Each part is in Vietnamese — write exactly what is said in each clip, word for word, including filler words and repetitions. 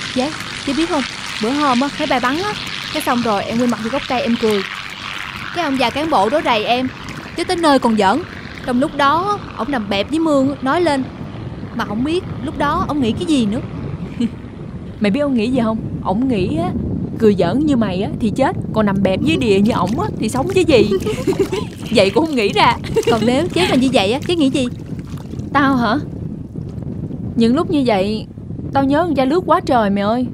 Dạ, chị biết không, bữa hôm á, máy bay bắn á, cái xong rồi em quay mặt vô gốc cây em cười. Cái ông già cán bộ đó rầy em, chứ tới nơi còn giỡn. Trong lúc đó, ổng nằm bẹp dưới mương nói lên. Mà không biết lúc đó ổng nghĩ cái gì nữa. Mày biết ông nghĩ gì không? Ổng nghĩ á, cười giỡn như mày á thì chết, còn nằm bẹp dưới địa như ổng á thì sống chứ gì. Vậy cũng không nghĩ ra. Còn nếu chế mà như vậy á, chế nghĩ gì? Tao hả? Những lúc như vậy tao nhớ con trai lướt quá trời mày ơi.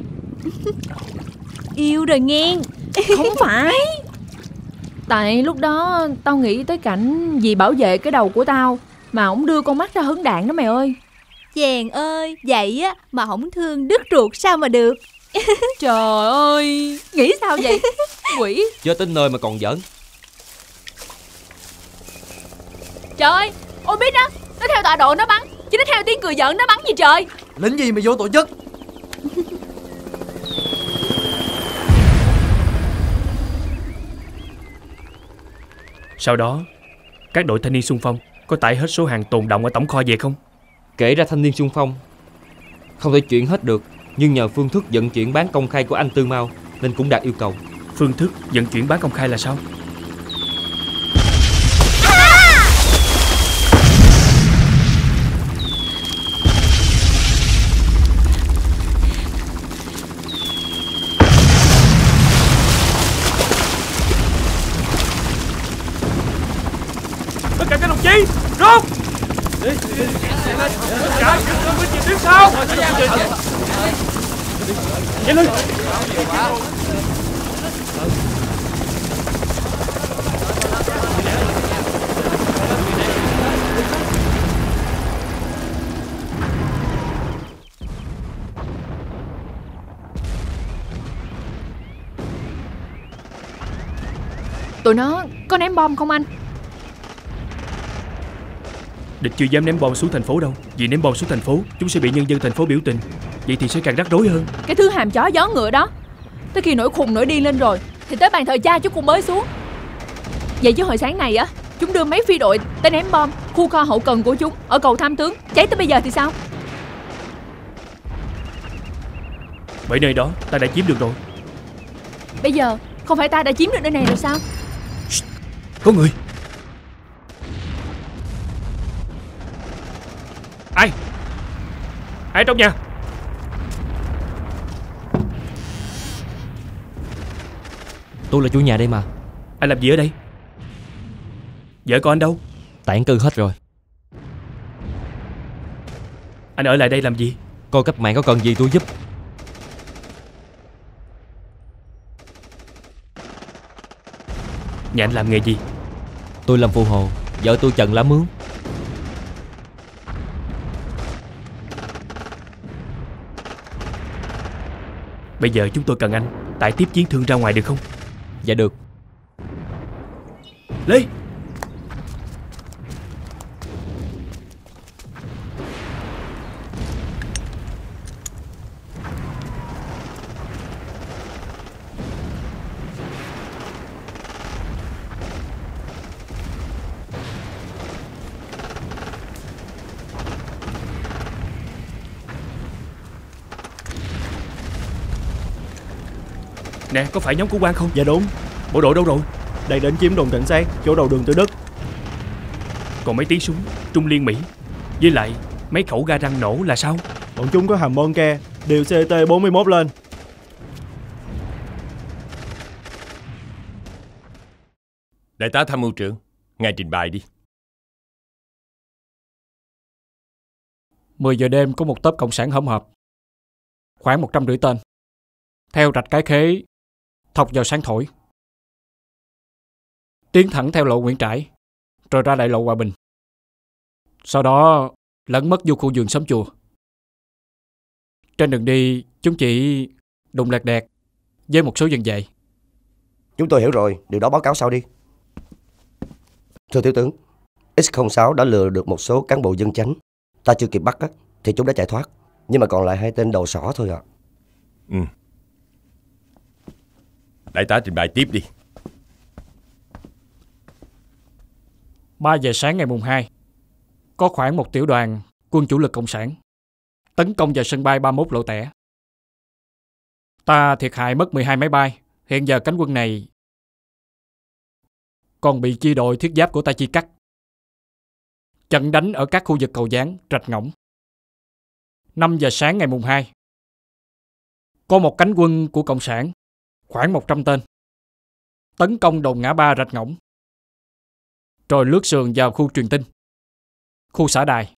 Yêu rồi nghe. Không phải. Tại lúc đó tao nghĩ tới cảnh vì bảo vệ cái đầu của tao mà ổng đưa con mắt ra hứng đạn đó mày ơi. Chàng ơi, vậy á mà không thương đứt ruột sao mà được. Trời ơi, nghĩ sao vậy? Quỷ. Chưa tới nơi mà còn giỡn. Trời ơi, ôi biết đó, nó theo tọa độ nó bắn, chứ nó theo tiếng cười giỡn nó bắn gì trời. Lính gì mà vô tổ chức. Sau đó, các đội thanh niên xung phong có tải hết số hàng tồn đọng ở tổng kho về không? Kể ra thanh niên xung phong không thể chuyển hết được, nhưng nhờ phương thức vận chuyển bán công khai của anh Tư Mau nên cũng đạt yêu cầu. Phương thức vận chuyển bán công khai là sao? Tất cả các đồng chí, rút! Tất cả những người bên phía sau. Nhanh lên! Tụi nó có ném bom không anh? Địch chưa dám ném bom xuống thành phố đâu. Vì ném bom xuống thành phố, chúng sẽ bị nhân dân thành phố biểu tình. Vậy thì sẽ càng rắc rối hơn. Cái thứ hàm chó gió ngựa đó, tới khi nổi khùng nổi điên lên rồi thì tới bàn thờ cha chúng cũng mới xuống. Vậy chứ hồi sáng này á, chúng đưa mấy phi đội tới ném bom khu kho hậu cần của chúng ở cầu Tham Tướng, cháy tới bây giờ thì sao? Bởi nơi đó ta đã chiếm được rồi. Bây giờ không phải ta đã chiếm được nơi này rồi sao? Có người. Ai? Ai trong nhà? Tôi là chủ nhà đây mà. Anh làm gì ở đây? Vợ con anh đâu? Tản cư hết rồi. Anh ở lại đây làm gì? Coi cách mạng có cần gì tôi giúp. Nhà anh làm nghề gì? Tôi làm phụ hồ, vợ tôi chần lá mướn. Bây giờ chúng tôi cần anh tải tiếp chiến thương ra ngoài được không? Dạ được. Lê! Nè, có phải nhóm của Quang không? Dạ đúng. Bộ đội đâu rồi? Đang đến chiếm đồn cảnh sát chỗ đầu đường Tư Đức. Còn mấy tiếng súng Trung Liên Mỹ với lại mấy khẩu ga răng nổ là sao? Bọn chúng có hàm môn ke, điều xê tê bốn mươi mốt lên. Đại tá tham mưu trưởng, ngài trình bày đi. mười giờ đêm có một tốp cộng sản hỗn hợp, khoảng một trăm rưỡi tên, theo rạch Cái Khế, thọc vào Sáng Thổi, tiến thẳng theo lộ Nguyễn Trãi, rồi ra đại lộ Hòa Bình. Sau đó lẫn mất vô khu vườn Xóm Chùa. Trên đường đi, chúng chỉ đụng lẹt đẹt với một số dân vệ. Chúng tôi hiểu rồi, điều đó báo cáo sau đi. Thưa thiếu tướng, X không sáu đã lừa được một số cán bộ dân chánh. Ta chưa kịp bắt á, thì chúng đã chạy thoát. Nhưng mà còn lại hai tên đầu sỏ thôi ạ. Ừ. Đại tá trình bày tiếp đi. ba giờ sáng ngày mùng hai, có khoảng một tiểu đoàn quân chủ lực cộng sản tấn công vào sân bay ba mươi mốt Lộ Tẻ. Ta thiệt hại mất mười hai máy bay. Hiện giờ cánh quân này còn bị chi đội thiết giáp của ta chia cắt. Trận đánh ở các khu vực Cầu Gián, Rạch Ngỗng. năm giờ sáng ngày mùng hai, có một cánh quân của Cộng sản, khoảng một trăm tên, tấn công đồn ngã ba Rạch Ngỗng, rồi lướt sườn vào khu truyền tin, khu xã đài.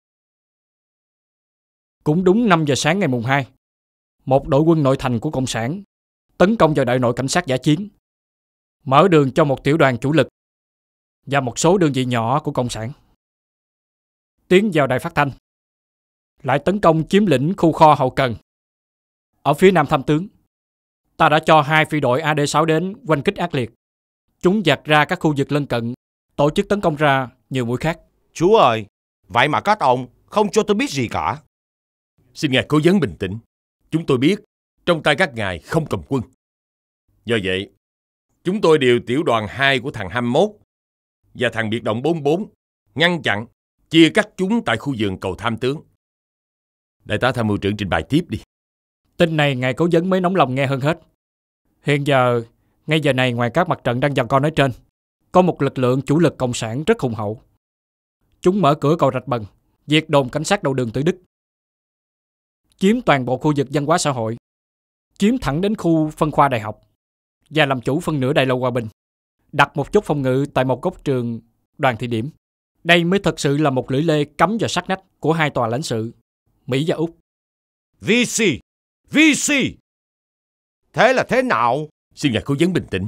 Cũng đúng năm giờ sáng ngày mùng hai, một đội quân nội thành của Cộng sản tấn công vào đại đội cảnh sát dã chiến, mở đường cho một tiểu đoàn chủ lực và một số đơn vị nhỏ của Cộng sản tiến vào đài phát thanh, lại tấn công chiếm lĩnh khu kho hậu cần. Ở phía nam tham tướng, ta đã cho hai phi đội A D sáu đến oanh kích ác liệt. Chúng dạt ra các khu vực lân cận, tổ chức tấn công ra nhiều mũi khác. Chú ơi, vậy mà các ông không cho tôi biết gì cả. Xin ngài cố vấn bình tĩnh. Chúng tôi biết trong tay các ngài không cầm quân. Do vậy, chúng tôi điều tiểu đoàn hai của thằng hai mươi mốt và thằng biệt động bốn mươi bốn ngăn chặn, chia cắt chúng tại khu vườn cầu tham tướng. Đại tá tham mưu trưởng trình bày tiếp đi. Tin này ngài cố vấn mới nóng lòng nghe hơn hết. Hiện giờ, ngay giờ này ngoài các mặt trận đang giằng co nói trên, có một lực lượng chủ lực cộng sản rất hùng hậu. Chúng mở cửa cầu Rạch Bần, diệt đồn cảnh sát đầu đường Tử Đức, chiếm toàn bộ khu vực văn hóa xã hội, chiếm thẳng đến khu phân khoa đại học và làm chủ phân nửa đại lộ Hòa Bình, đặt một chốt phòng ngự tại một góc trường Đoàn Thị Điểm. Đây mới thật sự là một lưỡi lê cắm vào sát nách của hai tòa lãnh sự, Mỹ và Úc. vê xê! vê xê! Thế là thế nào? Xin ngài cố vấn bình tĩnh.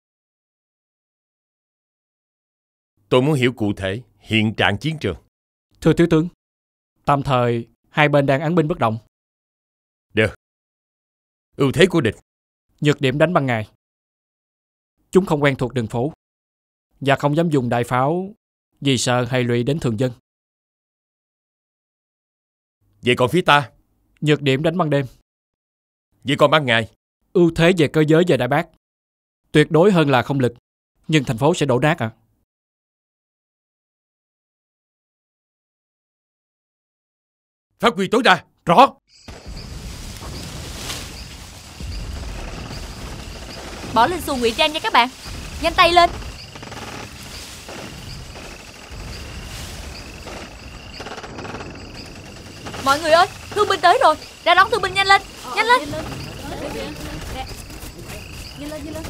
Tôi muốn hiểu cụ thể hiện trạng chiến trường. Thưa thiếu tướng, tạm thời hai bên đang án binh bất động. Được. Ưu thế của địch. Nhược điểm đánh ban ngày. Chúng không quen thuộc đường phố và không dám dùng đại pháo vì sợ hệ lụy đến thường dân. Vậy còn phía ta? Nhược điểm đánh ban đêm. Vậy còn ban ngày? Ưu thế về cơ giới và đại bác. Tuyệt đối hơn là không lực, nhưng thành phố sẽ đổ nát à. Phát huy tối đa. Rõ. Bỏ lên xuồng ngụy trang nha các bạn. Nhanh tay lên. Mọi người ơi, thương binh tới rồi. Ra đón thương binh nhanh lên. Nhanh lên. Nhanh lên, nhanh lên.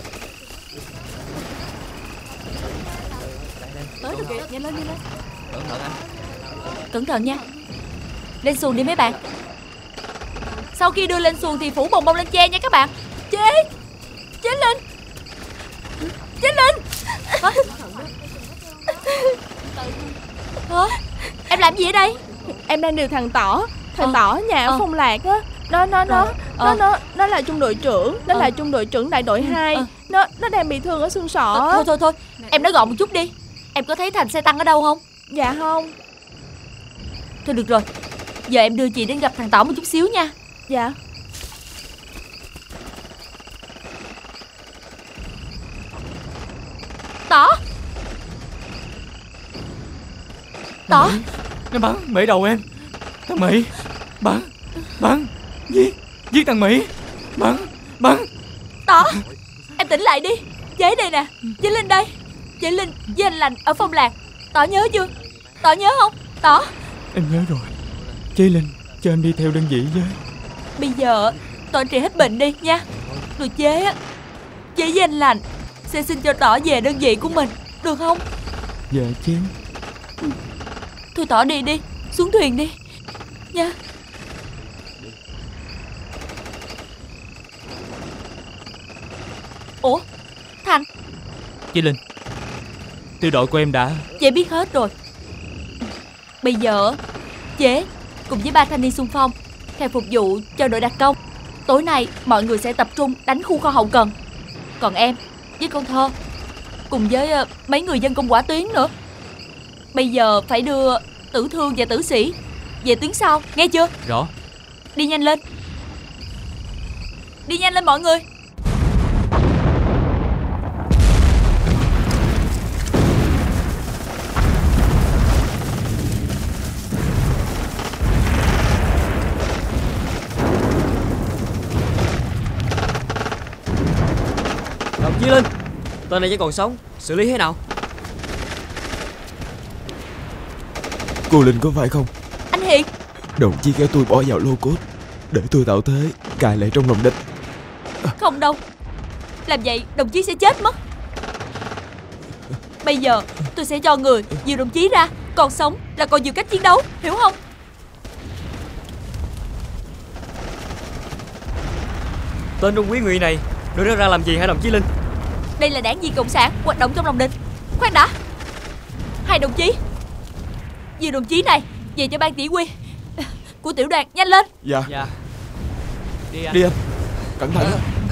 Tới rồi kìa, nhanh lên, nhanh lên. Cẩn thận anh. Cẩn thận nha. Lên xuồng đi mấy bạn. Sau khi đưa lên xuồng thì phủ bồng bông lên che nha các bạn. Chế. Chế lên. Chế lên. Hả? Hả? Em làm gì ở đây? Em đang điều thằng Tỏ. Thằng ờ. Tỏ nhà ở ờ. Phong Lạc á. Nó nó nó ờ. nó nó nó là trung đội trưởng. Nó ờ. là trung đội trưởng đại đội hai. ờ. Nó nó đang bị thương ở xương sọ. ờ, Thôi thôi thôi, em nói gọn một chút đi. Em có thấy Thành xe tăng ở đâu không? Dạ không. Thôi được rồi, giờ em đưa chị đến gặp thằng Tỏ một chút xíu nha. Dạ. Tỏ. Tỏ. Nó bắn Mỹ đầu em. Thằng Mỹ. Bắn. Bắn. Giết. Giết thằng Mỹ. Bắn. Bắn. Tỏ. Em tỉnh lại đi. Chế đây nè. Chế Linh đây. Chế Linh với anh Lành ở Phong Lạc. Tỏ nhớ chưa? Tỏ nhớ không? Tỏ. Em nhớ rồi. Chế Linh, cho em đi theo đơn vị với. Bây giờ Tỏ trị hết bệnh đi nha. Rồi Chế á, Chế với anh Lành sẽ xin cho Tỏ về đơn vị của mình, được không? Dạ chế. Thôi Tỏ đi đi. Xuống thuyền đi nha. Ủa Thành. Chế Linh, tiểu đội của em đã. Chế biết hết rồi. Bây giờ Chế cùng với ba thanh niên xung phong theo phục vụ cho đội đặc công. Tối nay mọi người sẽ tập trung đánh khu kho hậu cần. Còn em với con Thơ cùng với uh, mấy người dân công hỏa tuyến nữa, bây giờ phải đưa tử thương và tử sĩ về tuyến sau, nghe chưa? Rõ. Đi nhanh lên. Đi nhanh lên mọi người. Chí Linh, tên này vẫn còn sống, xử lý thế nào? Cô Linh có phải không? Anh Hiền. Đồng chí kéo tôi bỏ vào lô cốt để tôi tạo thế cài lại trong lòng địch. Không đâu, làm vậy đồng chí sẽ chết mất. Bây giờ tôi sẽ cho người dìu đồng chí ra, còn sống là còn nhiều cách chiến đấu, hiểu không? Tên Trung Quý Ngụy này đưa nó ra làm gì hả đồng chí Linh? Đây là đảng viên cộng sản hoạt động trong lòng địch. Khoan đã, hai đồng chí, dìu đồng chí này về cho ban chỉ huy của tiểu đoàn, nhanh lên. Dạ. Dạ. Đi anh. Đi anh. Cẩn thận.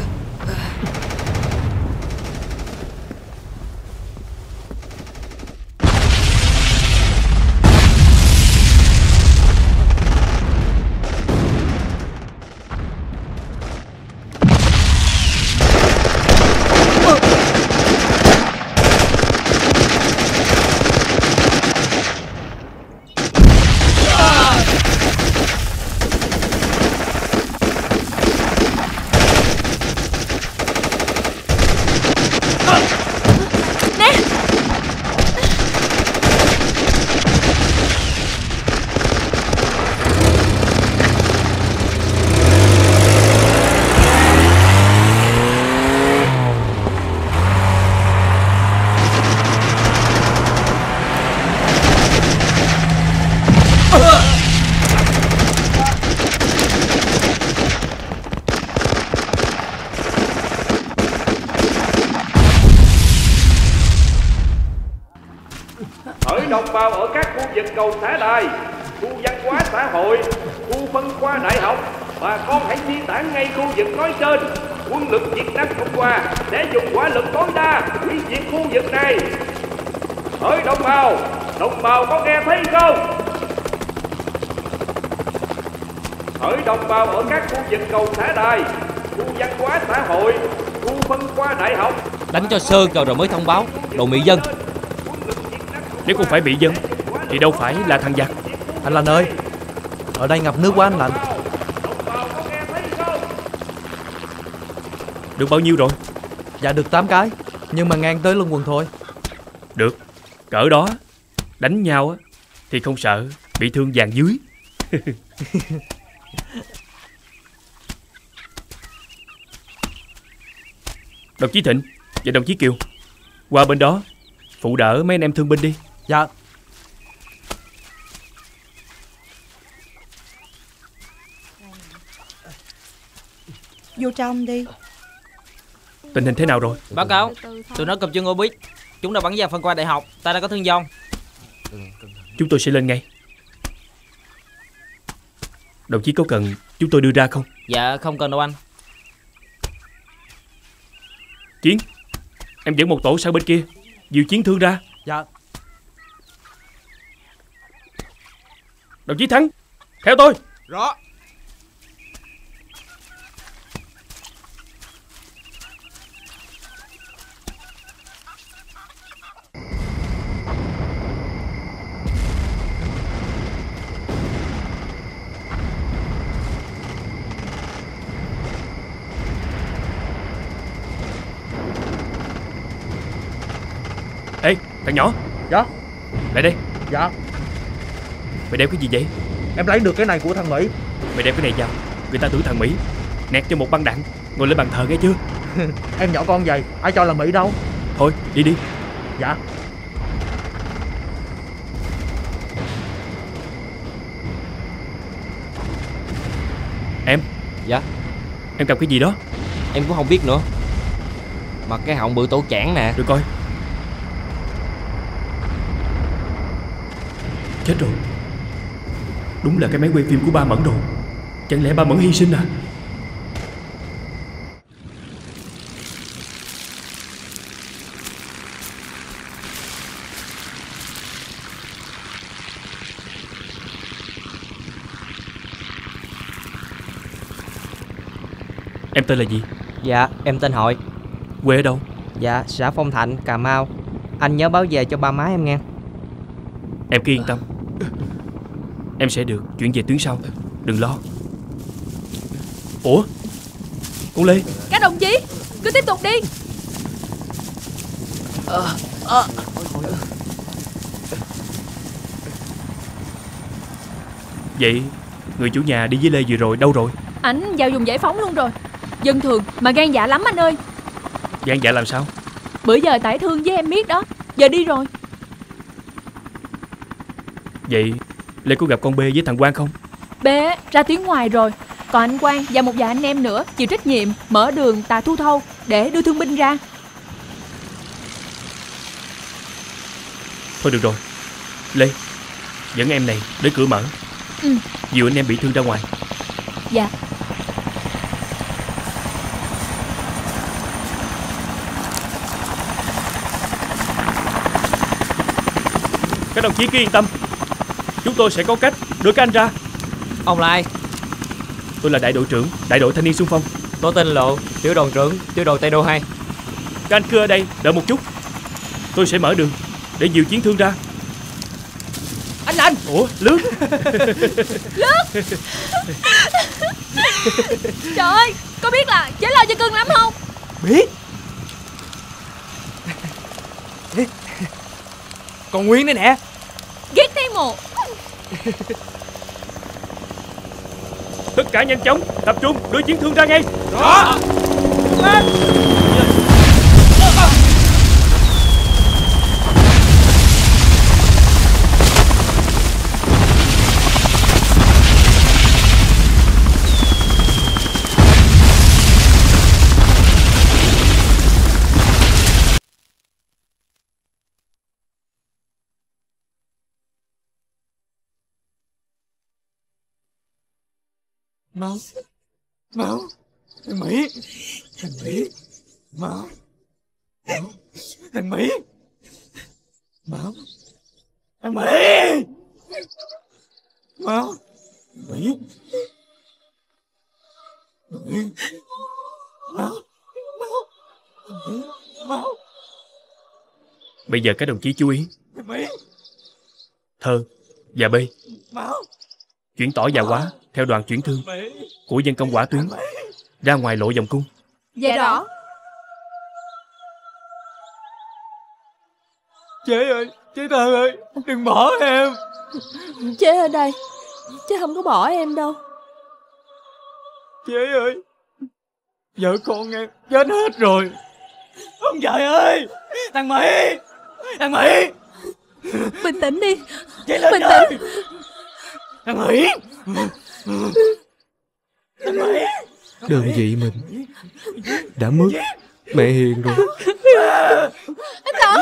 Hỡi đồng bào ở các khu vực cầu xã đài, khu văn hóa xã hội, khu phân khoa đại học, bà con hãy di tản ngay khu vực nói trên. Quân lực Việt Nam Cộng Hòa sẽ dùng hỏa lực tối đa hủy diệt khu vực này. Hỡi đồng bào, đồng bào có nghe thấy không? Hỡi đồng bào ở các khu vực cầu xã đài, khu văn hóa xã hội, khu phân khoa đại học. Đánh cho sơ vào rồi mới thông báo. Đồ mị dân. Nếu không phải bị dân thì đâu phải là thằng giặc. Anh Lành ơi, ở đây ngập nước quá anh Lành. Được bao nhiêu rồi? Dạ được tám cái, nhưng mà ngang tới lưng quần thôi. Được, cỡ đó. Đánh nhau á thì không sợ bị thương vàng dưới. Đồng chí Thịnh và đồng chí Kiều, qua bên đó phụ đỡ mấy anh em thương binh đi. Dạ. Vô trong đi. Tình hình thế nào rồi? Báo cáo, tụi nó cầm chân ô biết. Chúng đã bắn vào phân khoa đại học. Ta đã có thương vong. Chúng tôi sẽ lên ngay. Đồng chí có cần chúng tôi đưa ra không? Dạ không cần đâu anh. Chiến, em dẫn một tổ sang bên kia dìu Chiến thương ra. Dạ. Đồng chí Thắng, theo tôi. Rõ. Ê, thằng nhỏ. Dạ. Lại đây. Dạ. Mày đeo cái gì vậy? Em lấy được cái này của thằng Mỹ. Mày đeo cái này vào, người ta tưởng thằng Mỹ nẹt cho một băng đạn ngồi lên bàn thờ nghe chưa? Em nhỏ con vậy, ai cho là Mỹ đâu. Thôi, đi đi. Dạ. Em. Dạ. Em cầm cái gì đó? Em cũng không biết nữa. Mà cái họng bự tổ chản nè. Được coi. Chết rồi. Đúng là cái máy quay phim của ba Mẫn rồi. Chẳng lẽ ba Mẫn hy sinh à? Em tên là gì? Dạ, em tên Hội. Quê ở đâu? Dạ, xã Phong Thạnh, Cà Mau. Anh nhớ báo về cho ba má em nghe. Em cứ yên tâm, em sẽ được chuyển về tuyến sau. Đừng lo. Ủa, con Lê. Các đồng chí, cứ tiếp tục đi. à, à. Vậy người chủ nhà đi với Lê vừa rồi đâu rồi? Ảnh vào vùng giải phóng luôn rồi. Dân thường mà gan dạ lắm anh ơi. Gan dạ làm sao? Bữa giờ tải thương với em biết đó. Giờ đi rồi. Vậy Lê có gặp con B với thằng Quang không? B ra tiếng ngoài rồi. Còn anh Quang và một vài anh em nữa chịu trách nhiệm mở đường Tà Thu Thâu để đưa thương binh ra. Thôi được rồi, Lê, dẫn em này đến cửa mở. Ừ. Dìu anh em bị thương ra ngoài. Dạ. Các đồng chí cứ yên tâm, chúng tôi sẽ có cách đưa các anh ra. Ông là ai? Tôi là đại đội trưởng đại đội thanh niên xung phong. Tôi tên Lộ, tiểu đoàn trưởng tiểu đội Tây Đô hai. Các anh cứ ở đây đợi một chút, tôi sẽ mở đường để dìu chiến thương ra. Anh Lành. Ủa Lướt. Lướt. Trời ơi, có biết là chế lo cho cưng lắm không? Biết. Còn Nguyên đây nè. Ghét thấy một. Tất cả nhanh chóng tập trung đưa chiến thương ra ngay. Đó. Máu, máu, thằng Mỹ, thằng Mỹ, máu, máu, thằng Mỹ, máu, thằng Mỹ, máu, Mỹ, Mỹ, máu, máu, máu. Bây giờ các đồng chí chú ý. Mỹ, Thơ và B máu, chuyển tỏ và Quá theo đoàn chuyển thương của dân công hỏa tuyến ra ngoài lộ vòng cung. Dạ rõ. Chế ơi, chế Thơ ơi, đừng bỏ em. Chế ở đây, chế không có bỏ em đâu. Chế ơi, vợ con em chết hết rồi. Ông trời ơi, thằng Mỹ, thằng Mỹ, bình tĩnh đi. Chế lên bình ơi. tĩnh. Thằng Mỹ, thằng Mỹ. Đơn vị mình đã mất mẹ Hiền rồi. Anh Tỏ.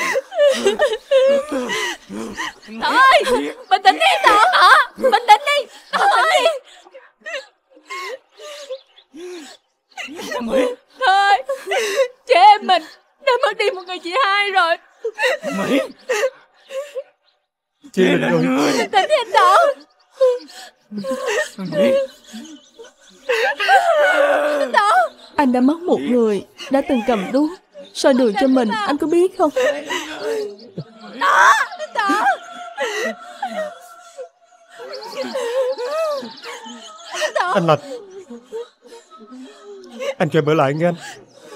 Tỏ ơi, bình tĩnh đi Tỏ. Tỏ, bình tĩnh đi. Tỏ ơi. Thằng Mỹ. Thôi, chị em mình đã mất đi một người chị hai rồi. Thằng Mỹ. Chị Linh ơi. Bình tĩnh đi anh Tỏ. Thằng Mỹ. Anh Tỏ. Anh đã mất một người đã từng cầm đuốc soi đường cho mình, anh có biết không? Tỏ, Tỏ. Anh Lành, anh cho em ở lại nghe anh.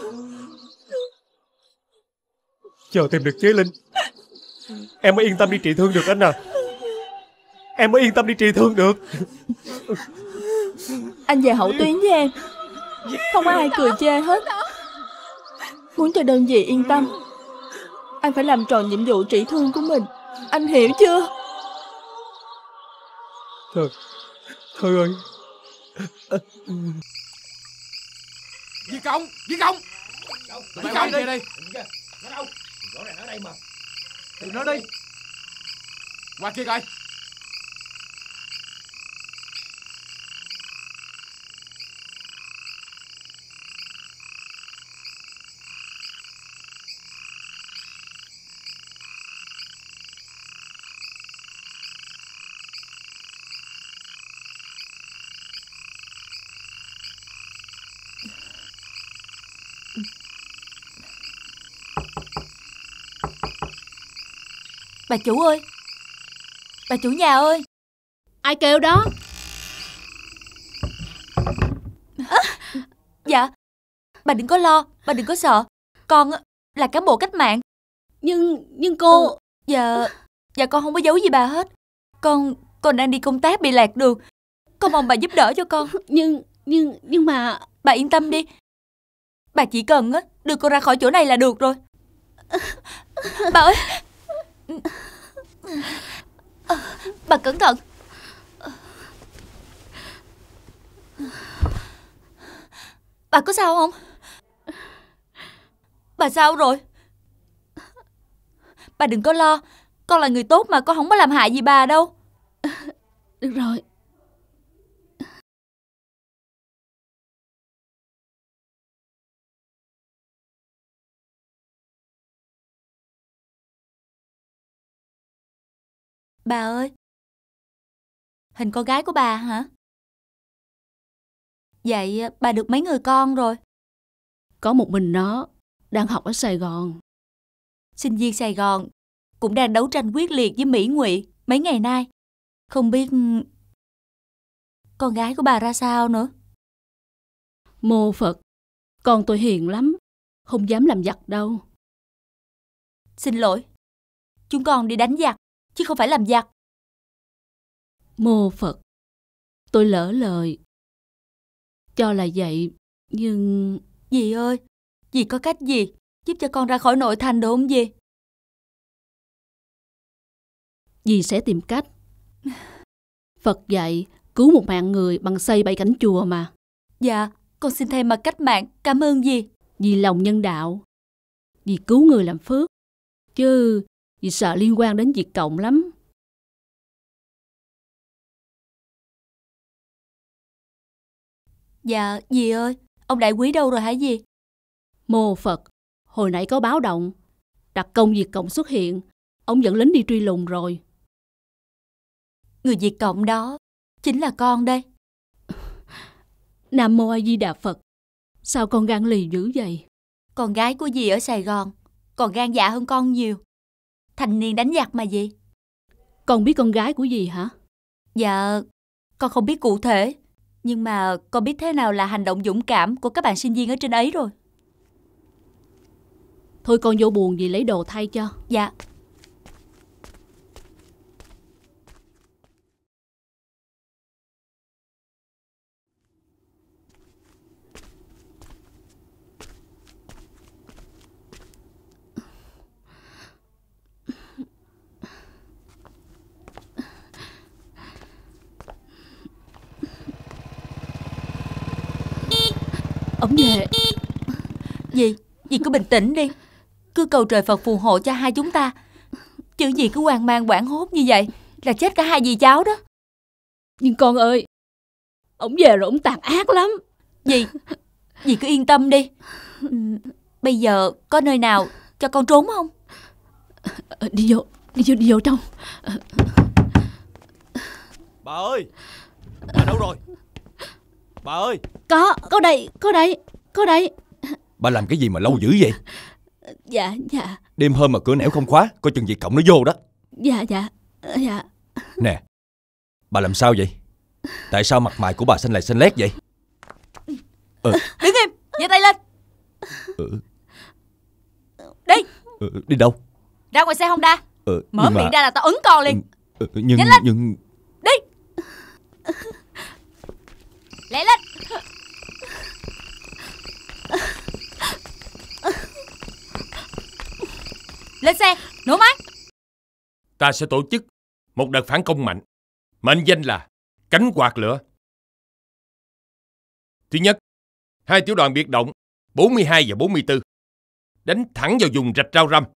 Chờ tìm được Chế Linh, em mới yên tâm đi trị thương được anh à. Em mới yên tâm đi trị thương được. Anh về hậu tuyến với em, không ai cười chê hết. Muốn cho đơn vị yên tâm, anh phải làm tròn nhiệm vụ trị thương của mình. Anh hiểu chưa? Thôi, thôi ơi. Di Công, Di Công, Di Công đi đây. Nó đâu? Rõ ràng ở đây mà. Tìm nó đi. Qua kia coi. Bà chủ ơi, bà chủ nhà ơi. Ai kêu đó? À, dạ, bà đừng có lo, bà đừng có sợ. Con là cán bộ cách mạng, Nhưng, nhưng cô... Ừ, dạ, dạ con không có giấu gì bà hết. Con, con đang đi công tác bị lạc đường. Con mong bà giúp đỡ cho con. Nhưng, nhưng, nhưng mà... Bà yên tâm đi. Bà chỉ cần á đưa con ra khỏi chỗ này là được rồi. Bà ơi. Bà cẩn thận. Bà có sao không? Bà sao rồi? Bà đừng có lo. Con là người tốt mà, con không có làm hại gì bà đâu. Được rồi. Bà ơi. Hình con gái của bà hả? Vậy bà được mấy người con rồi? Có một mình nó, đang học ở Sài Gòn. Sinh viên Sài Gòn cũng đang đấu tranh quyết liệt với Mỹ Ngụy mấy ngày nay. Không biết con gái của bà ra sao nữa. Mô Phật, con tôi hiền lắm, không dám làm giặc đâu. Xin lỗi, chúng con đi đánh giặc chứ không phải làm giặc. Mô Phật, tôi lỡ lời. Cho là vậy, nhưng... Dì ơi, dì có cách gì giúp cho con ra khỏi nội thành được không dì? Dì sẽ tìm cách. Phật dạy cứu một mạng người bằng xây bảy cánh chùa mà. Dạ, con xin thay mặt cách mạng cảm ơn dì. Vì lòng nhân đạo, vì cứu người làm phước, chứ vì sợ liên quan đến Việt Cộng lắm. Dạ, dì ơi, ông đại quý đâu rồi hả dì? Mô Phật, hồi nãy có báo động, đặc công Việt Cộng xuất hiện, ông dẫn lính đi truy lùng rồi. Người Việt Cộng đó chính là con đây. Nam Mô A Di Đà Phật, sao con gan lì dữ vậy? Con gái của dì ở Sài Gòn còn gan dạ hơn con nhiều. Thành niên đánh giặc mà dì. Con biết con gái của dì hả? Dạ, con không biết cụ thể, nhưng mà con biết thế nào là hành động dũng cảm của các bạn sinh viên ở trên ấy rồi. Thôi con vô buồn dì lấy đồ thay cho. Dạ. Ông về. Dì, dì cứ bình tĩnh đi. Cứ cầu trời Phật phù hộ cho hai chúng ta. Chứ dì cứ hoang mang hoảng hốt như vậy là chết cả hai dì cháu đó. Nhưng con ơi, ông về rồi ông tàn ác lắm. Dì, dì cứ yên tâm đi. Bây giờ có nơi nào cho con trốn không? Đi vô, đi vô, đi vô trong. Bà ơi, bà đâu rồi? Bà ơi. Có, có đây, có đây, có đây. Bà làm cái gì mà lâu dữ vậy? Dạ, dạ. Đêm hôm mà cửa nẻo không khóa, coi chừng Việt Cộng nó vô đó. Dạ, dạ, dạ. Nè, bà làm sao vậy? Tại sao mặt mày của bà xanh lại xanh lét vậy? Ừ. Đứng im, giơ tay lên. Ừ. Đi. Ừ, đi đâu? Ra ngoài xe Honda. Ừ, mở miệng mà... ra là tao ấn con liền. Ừ, nhưng, nhanh lên. Nhưng... Đi. Lẹ lên. Lên xe, nổ máy. Ta sẽ tổ chức một đợt phản công mạnh, mệnh danh là cánh quạt lửa. Thứ nhất, hai tiểu đoàn biệt động bốn mươi hai và bốn mươi tư đánh thẳng vào vùng rạch Rau Răm.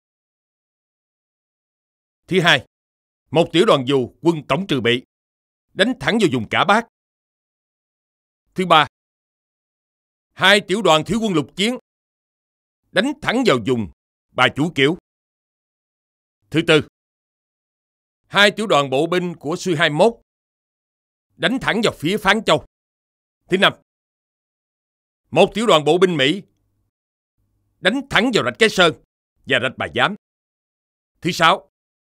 Thứ hai, một tiểu đoàn dù quân tổng trừ bị đánh thẳng vào vùng Cả Bác. Thứ ba, hai tiểu đoàn thủy quân lục chiến đánh thẳng vào vùng Bà Chủ Kiểu. Thứ tư, hai tiểu đoàn bộ binh của Sư hai mươi mốt đánh thẳng vào phía Phán Châu. Thứ năm, một tiểu đoàn bộ binh Mỹ đánh thẳng vào rạch Cái Sơn và rạch Bà Giám. Thứ sáu,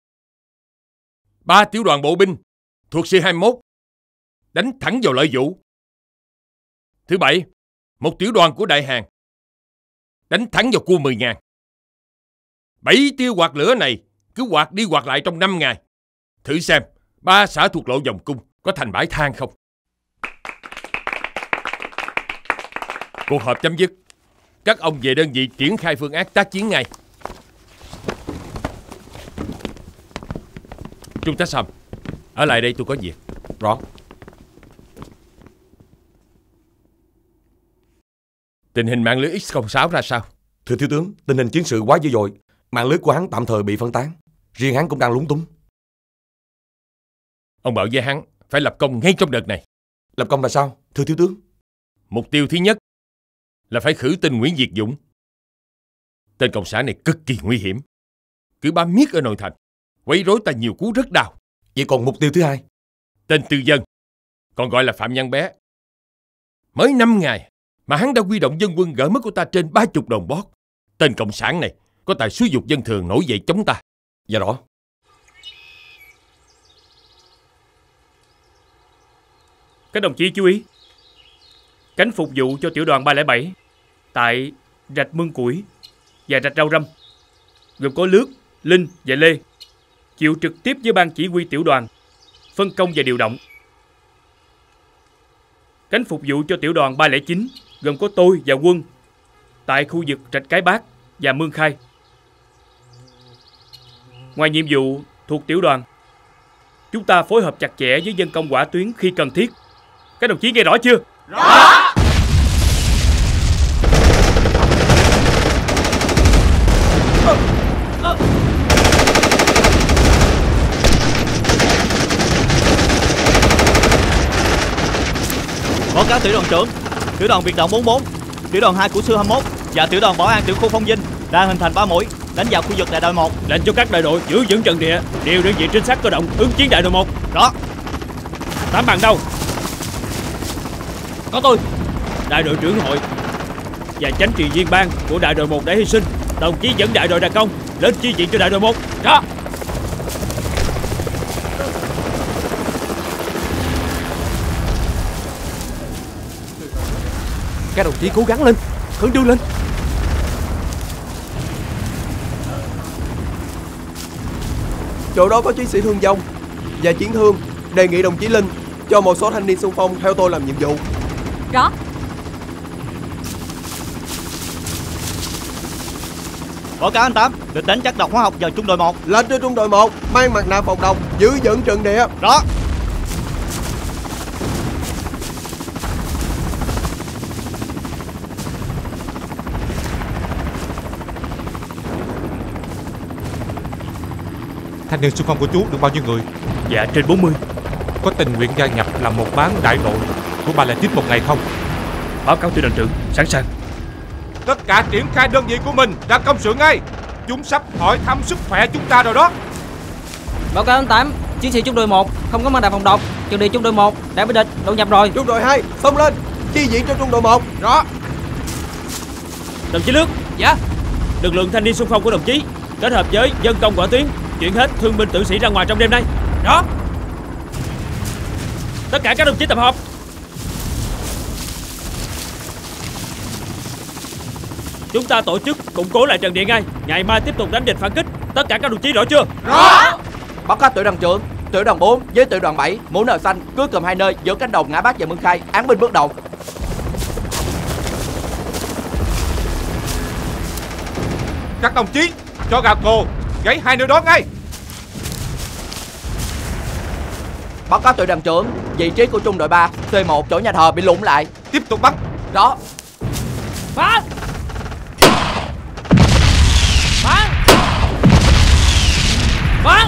ba tiểu đoàn bộ binh thuộc Sư hai mươi mốt đánh thẳng vào Lợi Vũ. Thứ bảy, một tiểu đoàn của Đại Hàn đánh thẳng vào cua mười ngàn. Bảy tiêu quạt lửa này cứ quạt đi quạt lại trong năm ngày. Thử xem ba xã thuộc lộ vòng cung có thành bãi than không. Cuộc họp chấm dứt. Các ông về đơn vị triển khai phương án tác chiến ngay. Trung tá Sâm, ở lại đây tôi có việc. Rõ. Tình hình mạng lưới X không sáu ra sao? Thưa thiếu tướng, tình hình chiến sự quá dữ dội. Mạng lưới của hắn tạm thời bị phân tán. Riêng hắn cũng đang lúng túng. Ông bảo với hắn phải lập công ngay trong đợt này. Lập công là sao, thưa thiếu tướng? Mục tiêu thứ nhất là phải khử tên Nguyễn Việt Dũng. Tên cộng sản này cực kỳ nguy hiểm, cứ bám miết ở nội thành, quấy rối ta nhiều cú rất đau. Vậy còn mục tiêu thứ hai? Tên Tư Dân, còn gọi là Phạm Nhân Bé. Mới năm ngày mà hắn đã huy động dân quân gỡ mất của ta trên ba chục đồn bót. Tên cộng sản này có tài xúi dục dân thường nổi dậy chống ta. Dạ rõ. Các đồng chí chú ý, cánh phục vụ cho tiểu đoàn ba không bảy tại rạch Mương Củi và rạch Rau Răm gồm có Lướt, Linh và Lê, chịu trực tiếp với ban chỉ huy tiểu đoàn, phân công và điều động. Cánh phục vụ cho tiểu đoàn ba không chín gồm có tôi và Quân tại khu vực rạch Cái Bát và Mương Khai. Ngoài nhiệm vụ thuộc tiểu đoàn, chúng ta phối hợp chặt chẽ với dân công hỏa tuyến khi cần thiết. Các đồng chí nghe rõ chưa? Rõ. Báo cáo tiểu đoàn trưởng, tiểu đoàn biệt động bốn bốn, tiểu đoàn hai của sư hai mốt và tiểu đoàn bảo an tiểu khu Phong Vinh đang hình thành ba mũi đánh vào khu vực đại đội một. Lệnh cho các đại đội giữ vững trận địa, điều đơn vị trinh sát cơ động ứng chiến đại đội một. Rõ. Tám bằng đâu? Có tôi. Đại đội trưởng hội và chánh trị viên ban của đại đội một đã hy sinh, đồng chí dẫn đại đội đặc công lên chi viện cho đại đội một. Đó. Các đồng chí cố gắng lên, khẩn trương lên. Chỗ đó có chiến sĩ thương vong và chiến thương, đề nghị đồng chí Linh cho một số thanh niên xung phong theo tôi làm nhiệm vụ. Rõ. Báo cáo anh Tám, địch đánh chất độc hóa học vào trung đội một. Lệnh cho trung đội một mang mặt nạ phòng độc, giữ vững trận địa. Rõ. Thanh niên xung phong của chú được bao nhiêu người? Dạ trên bốn mươi. Có tình nguyện gia nhập làm một bán đại đội của ba không chín một ngày không? Báo cáo tiểu đoàn trưởng, sẵn sàng. Tất cả triển khai đơn vị của mình ra công sự ngay. Chúng sắp hỏi thăm sức khỏe chúng ta rồi đó. Báo cáo anh Tám, chiến sĩ trung đội một không có mang đạn phòng độc, trận địa trung đội một đã bị địch đột nhập rồi. Trung đội hai xông lên, chi viện cho trung đội một. Rõ. Đồng chí Lướt. Dạ. Lực lượng thanh niên xung phong của đồng chí kết hợp với dân công hỏa tuyến chuyển hết thương binh tử sĩ ra ngoài trong đêm nay. Đó. Tất cả các đồng chí tập hợp. Chúng ta tổ chức củng cố lại trận địa ngay. Ngày mai tiếp tục đánh địch phản kích. Tất cả các đồng chí rõ chưa? Rõ. Báo cáo tiểu đoàn trưởng, tiểu đoàn bốn với tiểu đoàn bảy mũ nờ xanh cứ cầm hai nơi giữa cánh đồng Ngã Bát và Mương Khai, án binh bước đầu. Các đồng chí cho gà cồ gãy hai nơi đó ngay. Báo cáo tiểu đoàn trưởng, vị trí của trung đội ba C một chỗ nhà thờ bị lũng lại. Tiếp tục bắt. Đó. Phá. Phá. Phá.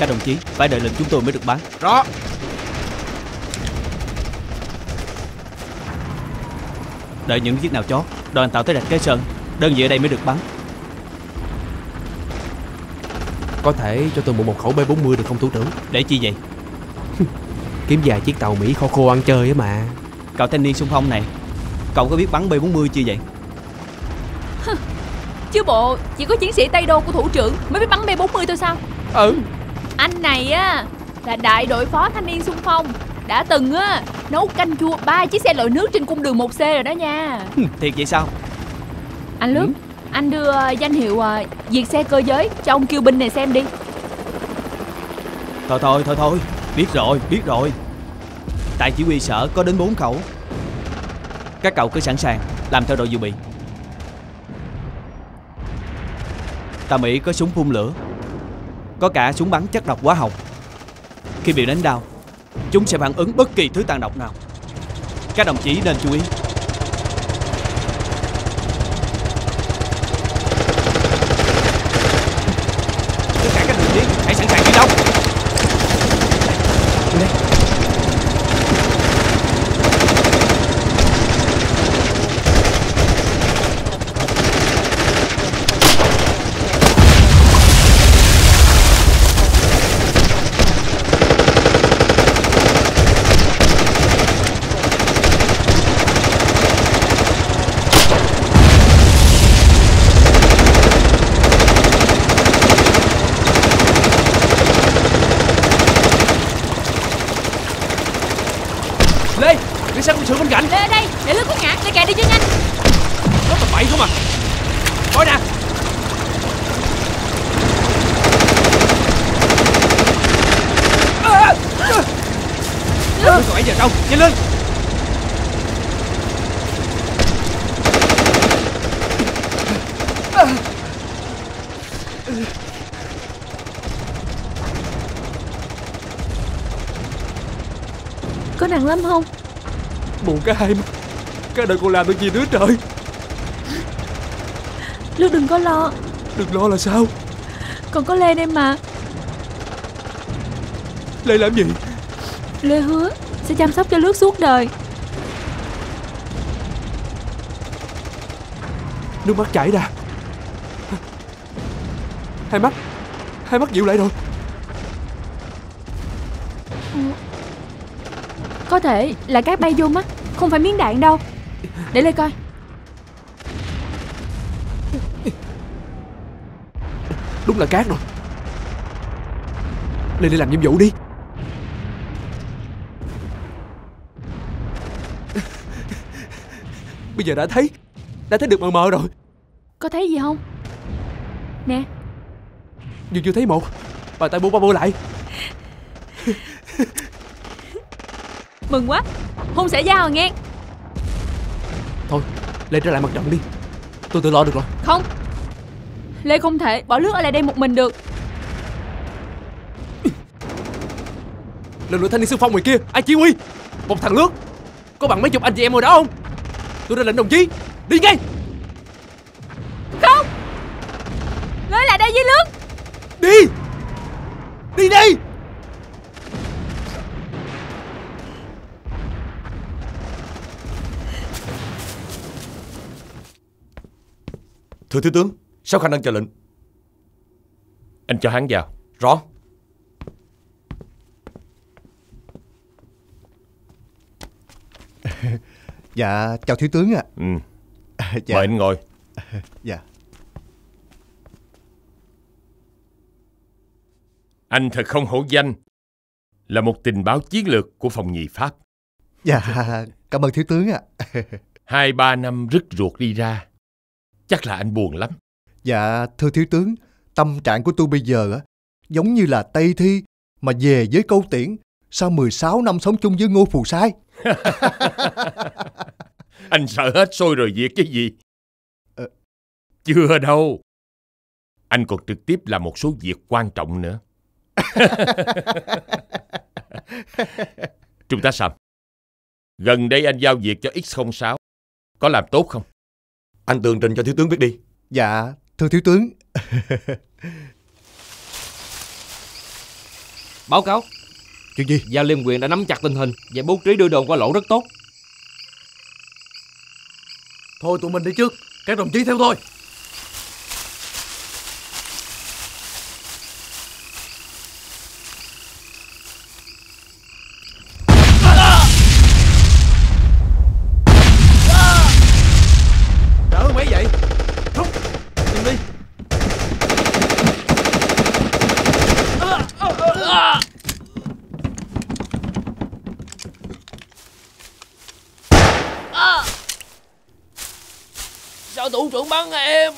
đồng chí, phải đợi lệnh chúng tôi mới được bắn. Rõ. Đợi những chiếc nào chót, đoàn tàu tới đặt Cái Sơn, đơn vị ở đây mới được bắn. Có thể cho tôi mượn một khẩu B bốn mươi được không thủ trưởng? Để chi vậy? Kiếm vài chiếc tàu Mỹ khô khô ăn chơi á mà. Cậu thanh niên xung phong này, cậu có biết bắn B bốn mươi chưa vậy? Chứ bộ chỉ có chiến sĩ Tây Đô của thủ trưởng mới biết bắn B bốn mươi thôi sao? Ừ. Anh này á là đại đội phó thanh niên xung phong, đã từng á nấu canh chua ba chiếc xe lội nước trên cung đường một C rồi đó nha. Thiệt vậy sao? Anh Lướt, ừ. anh đưa danh hiệu uh, diệt xe cơ giới cho ông kiêu binh này xem đi. Thôi thôi thôi thôi, biết rồi, biết rồi. Tại chỉ huy sở có đến bốn khẩu. Các cậu cứ sẵn sàng làm theo đội dự bị. Tàu Mỹ có súng phun lửa, có cả súng bắn chất độc hóa học. Khi bị đánh đau, chúng sẽ phản ứng bất kỳ thứ tàn độc nào. Các đồng chí nên chú ý. Tất cả các đồng chí hãy sẵn sàng chiến đấu. Đi sang quân sự bên cạnh. Lê đây, để Lướt có ngã, Lê kè đi cho nhanh. Nó tầm bậy không à. Coi nè. Lướt còn bảy giờ đâu, nhanh lên. Có nặng lắm không? Buồn cả hai, cả đời còn làm được gì nữa trời. Lướt đừng có lo. Đừng lo là sao? Còn có Lê đây mà. Lê làm gì? Lê hứa sẽ chăm sóc cho Lướt suốt đời. Nước mắt chảy ra. Hai mắt Hai mắt dịu lại rồi. Có thể là cát bay vô mắt, không phải miếng đạn đâu. Để Lê coi. Đúng là cát rồi. Lê đi làm nhiệm vụ đi. Bây giờ đã thấy Đã thấy được mờ mờ rồi. Có thấy gì không? Nè. Nhưng chưa thấy một. Bàn tay bô ba bô lại. Mừng quá, hôn sẽ giao rồi nghe. Thôi, Lê trở lại mặt trận đi. Tôi tự lo được rồi. Không, Lê không thể bỏ Lướt ở lại đây một mình được. Lực lượng thanh niên xung phong ngoài kia, ai chỉ huy? Một thằng Lướt. Có bằng mấy chục anh chị em ngồi đó không? Tôi ra lệnh đồng chí, đi ngay. Không, Lê lại đây với Lướt. Đi. Đi đi. Thưa thiếu tướng, sao khả năng chờ lệnh? Anh cho hắn vào. Rõ. Dạ, chào thiếu tướng ạ. Ừ. À, dạ. Mời anh ngồi. Dạ. Anh thật không hổ danh là một tình báo chiến lược của phòng nhì Pháp. Dạ, cảm ơn thiếu tướng ạ. Hai ba năm rứt ruột đi ra, chắc là anh buồn lắm. Dạ, thưa thiếu tướng, tâm trạng của tôi bây giờ á giống như là Tây Thi mà về với Câu Tiễn sau mười sáu năm sống chung với Ngô Phù Sai. Anh sợ hết sôi rồi việc cái gì? Ờ... Chưa đâu. Anh còn trực tiếp làm một số việc quan trọng nữa. Trung tá Sầm, gần đây anh giao việc cho X không sáu, có làm tốt không? Anh tường trình cho thiếu tướng biết đi. Dạ, thưa thiếu tướng. Báo cáo. Chuyện gì? Giao Liên quyền đã nắm chặt tình hình và bố trí đưa đồn qua lỗ rất tốt. Thôi tụi mình đi trước, các đồng chí theo tôi. Đỡ mấy vậy? Rút, nhìn đi. Sao thủ trưởng bắn em?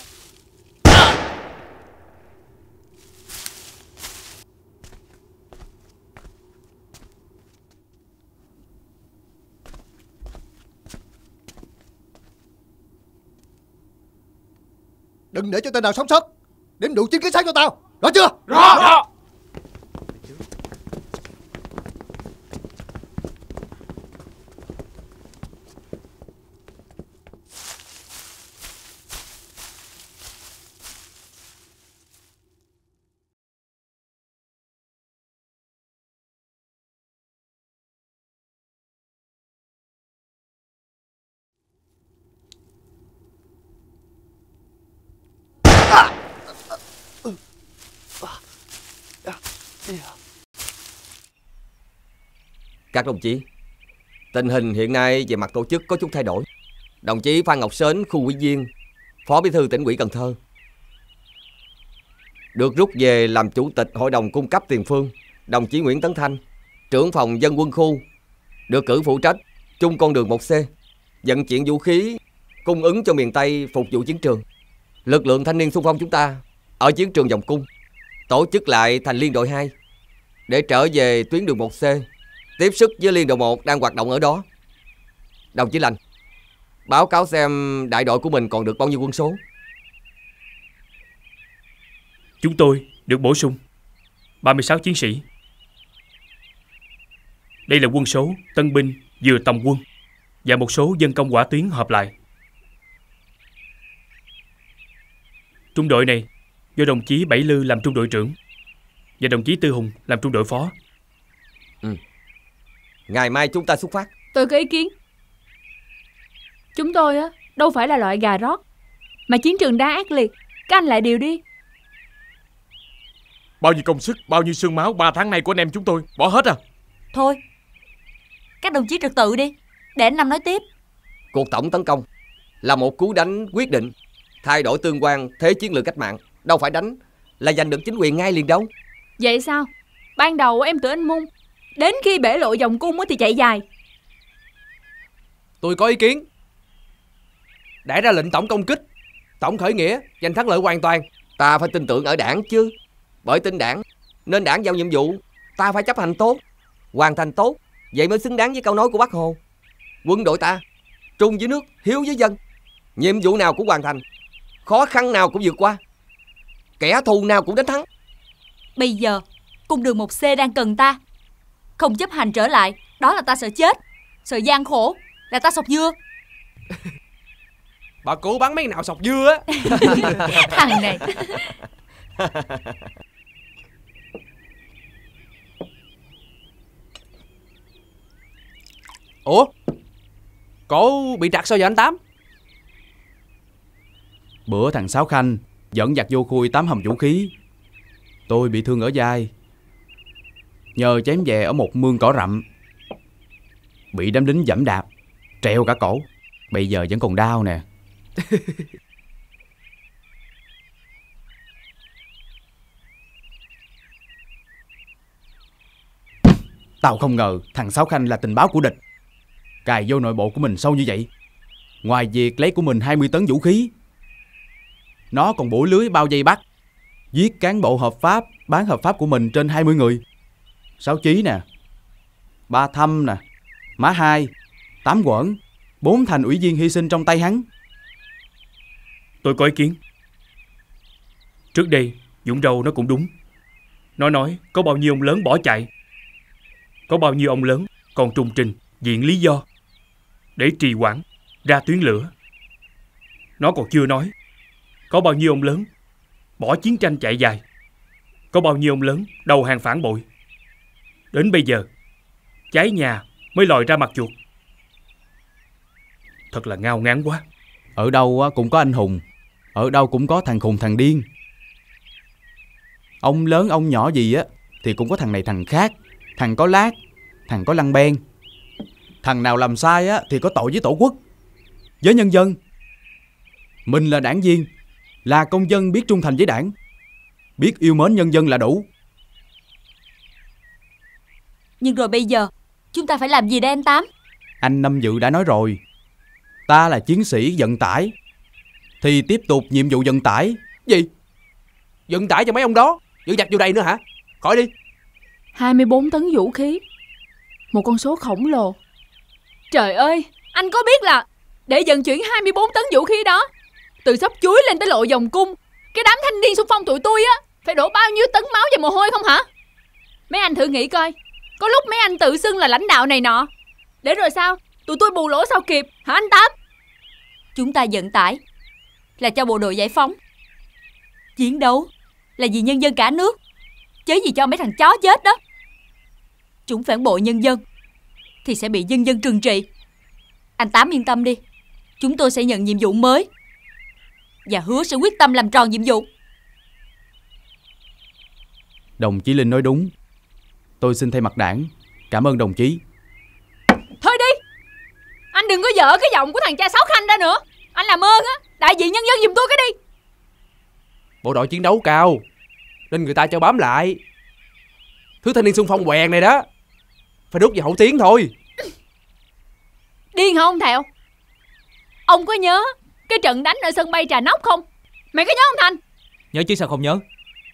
Đừng để cho tên nào sống sót. Đếm đủ chín cái xác cho tao. Rõ chưa? Rõ. Rõ. Các đồng chí, tình hình hiện nay về mặt tổ chức có chút thay đổi. Đồng chí Phan Ngọc Sến, khu ủy viên, Phó Bí thư Tỉnh ủy Cần Thơ, được rút về làm chủ tịch hội đồng cung cấp tiền phương. Đồng chí Nguyễn Tấn Thanh, trưởng phòng dân quân khu, được cử phụ trách chung con đường một C, vận chuyển vũ khí cung ứng cho miền Tây phục vụ chiến trường. Lực lượng thanh niên xung phong chúng ta ở chiến trường Vòng Cung tổ chức lại thành liên đội hai để trở về tuyến đường một C, tiếp sức với liên đội một đang hoạt động ở đó. Đồng chí Lành, báo cáo xem đại đội của mình còn được bao nhiêu quân số. Chúng tôi được bổ sung ba mươi sáu chiến sĩ. Đây là quân số tân binh vừa tòng quân và một số dân công hỏa tuyến hợp lại. Trung đội này do đồng chí Bảy Lư làm trung đội trưởng và đồng chí Tư Hùng làm trung đội phó. Ừ. Ngày mai chúng ta xuất phát. Tôi có ý kiến. Chúng tôi á đâu phải là loại gà rót, mà chiến trường đá ác liệt, các anh lại điều đi. Bao nhiêu công sức, bao nhiêu xương máu ba tháng nay của anh em chúng tôi bỏ hết à? Thôi, các đồng chí trật tự đi, để anh Năm nói tiếp. Cuộc tổng tấn công là một cú đánh quyết định, thay đổi tương quan thế chiến lược cách mạng. Đâu phải đánh là giành được chính quyền ngay liền đâu. Vậy sao? Ban đầu em tưởng anh Mung, đến khi bể lộ Vòng Cung thì chạy dài. Tôi có ý kiến. Đã ra lệnh tổng công kích, tổng khởi nghĩa, giành thắng lợi hoàn toàn. Ta phải tin tưởng ở đảng chứ. Bởi tin đảng nên đảng giao nhiệm vụ, ta phải chấp hành tốt, hoàn thành tốt. Vậy mới xứng đáng với câu nói của Bác Hồ. Quân đội ta trung với nước, hiếu với dân. Nhiệm vụ nào cũng hoàn thành, khó khăn nào cũng vượt qua, kẻ thù nào cũng đánh thắng. Bây giờ cung đường một C đang cần ta. Không chấp hành trở lại, đó là ta sợ chết. Sợ gian khổ, là ta sọc dưa. Bà cố bắn mấy nào sọc dưa á. Thằng này. Ủa, cổ bị trặc sao vậy anh Tám? Bữa thằng Sáu Khanh dẫn giặc vô khui tám hầm vũ khí, tôi bị thương ở vai, nhờ chém về ở một mương cỏ rậm, bị đám lính giẫm đạp, treo cả cổ. Bây giờ vẫn còn đau nè. Tao không ngờ thằng Sáu Khanh là tình báo của địch, cài vô nội bộ của mình sâu như vậy. Ngoài việc lấy của mình hai mươi tấn vũ khí, nó còn bủa lưới bao vây bắt, giết cán bộ hợp pháp, bán hợp pháp của mình trên hai mươi người. Sáu Chí nè, Ba Thâm nè, Má Hai, Tám Quẩn, bốn thành ủy viên hy sinh trong tay hắn. Tôi có ý kiến. Trước đây Dũng Râu nó cũng đúng. Nó nói có bao nhiêu ông lớn bỏ chạy, có bao nhiêu ông lớn còn trùng trình viện lý do để trì hoãn ra tuyến lửa. Nó còn chưa nói có bao nhiêu ông lớn bỏ chiến tranh chạy dài, có bao nhiêu ông lớn đầu hàng phản bội. Đến bây giờ cháy nhà mới lòi ra mặt chuột. Thật là ngao ngán quá. Ở đâu cũng có anh hùng, ở đâu cũng có thằng khùng thằng điên. Ông lớn ông nhỏ gì á thì cũng có thằng này thằng khác. Thằng có lát, thằng có lăng ben. Thằng nào làm sai á thì có tội với tổ quốc, với nhân dân. Mình là đảng viên, là công dân biết trung thành với đảng, biết yêu mến nhân dân là đủ. Nhưng rồi bây giờ chúng ta phải làm gì đây anh Tám? Anh Năm Dự đã nói rồi, ta là chiến sĩ vận tải thì tiếp tục nhiệm vụ vận tải. Gì? Vận tải cho mấy ông đó dẫn dặt vô đây nữa hả? Khỏi đi. hai mươi bốn tấn vũ khí, một con số khổng lồ. Trời ơi, anh có biết là để vận chuyển hai mươi bốn tấn vũ khí đó từ Sóc Chuối lên tới lộ Vòng Cung, cái đám thanh niên xung phong tụi tôi á phải đổ bao nhiêu tấn máu và mồ hôi không hả? Mấy anh thử nghĩ coi, có lúc mấy anh tự xưng là lãnh đạo này nọ, để rồi sao tụi tôi bù lỗ sao kịp hả anh Tám? Chúng ta vận tải là cho bộ đội giải phóng, chiến đấu là vì nhân dân cả nước, chứ gì cho mấy thằng chó chết đó. Chúng phản bội nhân dân thì sẽ bị nhân dân trừng trị. Anh Tám yên tâm đi, chúng tôi sẽ nhận nhiệm vụ mới và hứa sẽ quyết tâm làm tròn nhiệm vụ. Đồng chí Linh nói đúng. Tôi xin thay mặt đảng cảm ơn đồng chí. Thôi đi, anh đừng có dở cái giọng của thằng cha Sáu Khanh ra nữa. Anh làm ơn á, đại diện nhân dân giùm tôi cái đi. Bộ đội chiến đấu cao nên người ta cho bám lại. Thứ thanh niên xung phong quèn này đó phải đút vào hậu tiến thôi. Điên hả ông Thẹo? Ông có nhớ cái trận đánh ở sân bay Trà Nóc không? Mày có nhớ không Thành? Nhớ chứ sao không nhớ.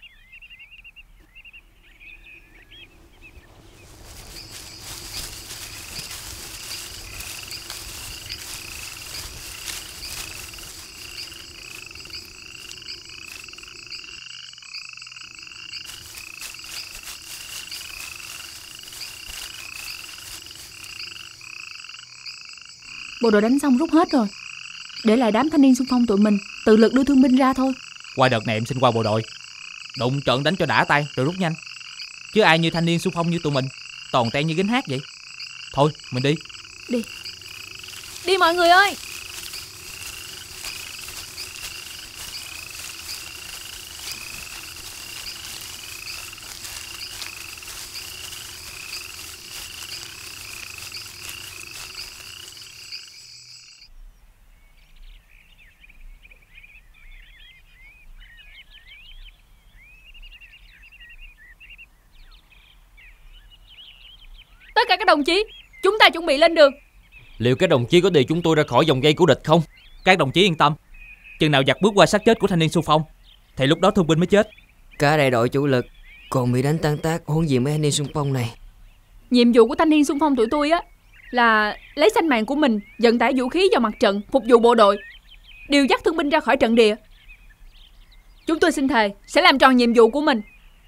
Bộ đội đánh xong rút hết rồi, để lại đám thanh niên xung phong tụi mình tự lực đưa thương binh ra thôi. Qua đợt này em xin qua bộ đội, đụng trận đánh cho đã tay rồi rút nhanh. Chứ ai như thanh niên xung phong như tụi mình toàn ten như gánh hát vậy. Thôi mình đi. Đi Đi mọi người ơi. Tất cả các đồng chí, chúng ta chuẩn bị lên đường. Liệu các đồng chí có điều chúng tôi ra khỏi vòng vây của địch không? Các đồng chí yên tâm, chừng nào giặc bước qua xác chết của thanh niên xung phong thì lúc đó thương binh mới chết. Cả đại đội chủ lực còn bị đánh tan tác, huống gì mấy thanh niên xung phong này. Nhiệm vụ của thanh niên xung phong tụi tôi á là lấy sinh mạng của mình vận tải vũ khí vào mặt trận, phục vụ bộ đội, điều dắt thương binh ra khỏi trận địa. Chúng tôi xin thề sẽ làm tròn nhiệm vụ của mình.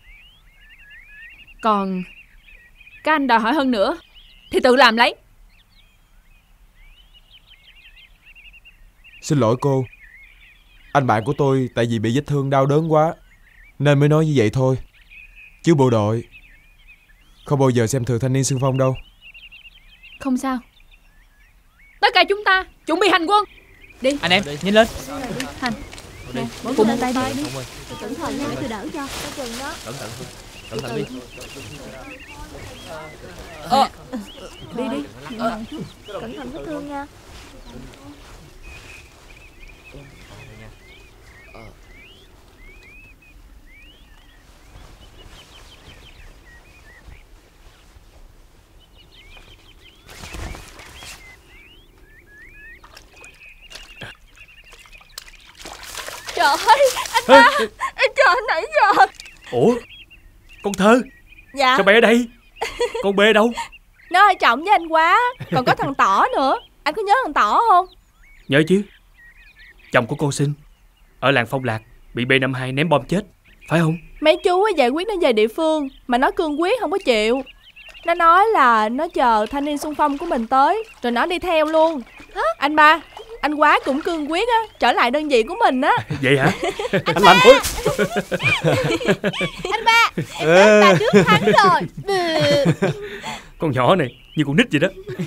Còn các anh đòi hỏi hơn nữa thì tự làm lấy. Xin lỗi cô, anh bạn của tôi tại vì bị vết thương đau đớn quá nên mới nói như vậy thôi. Chứ bộ đội không bao giờ xem thường thanh niên xung phong đâu. Không sao. Tất cả chúng ta chuẩn bị hành quân. Đi. Anh em, nhanh lên. Hành. Nè, mỗi cùng người tay tay đi. đi. Cẩn thận nha, để tôi đỡ cho. Cái chừng đó. Cẩn thận, cẩn thận đi. Ờ. Đi đi. Ờ. Cẩn thận vết thương nha. Trời ơi, anh ba, em chờ anh nãy giờ. Ủa, con Thơ, Dạ. sao mày ở đây? Con Bê đâu? Nó hơi trọng với anh quá. Còn có thằng Tỏ nữa. Anh có nhớ thằng Tỏ không? Nhớ chứ. Chồng của cô Sinh ở làng Phong Lạc bị B năm mươi hai ném bom chết, phải không? Mấy chú giải quyết nó về địa phương mà nó cương quyết không có chịu. Nó nói là nó chờ thanh niên xung phong của mình tới rồi nó đi theo luôn. Anh ba, anh Quá cũng cương quyết á trở lại đơn vị của mình á. Vậy hả? Anh Lành ơi. Anh ba, em nói ba trước thắng rồi. Con nhỏ này như con nít vậy đó.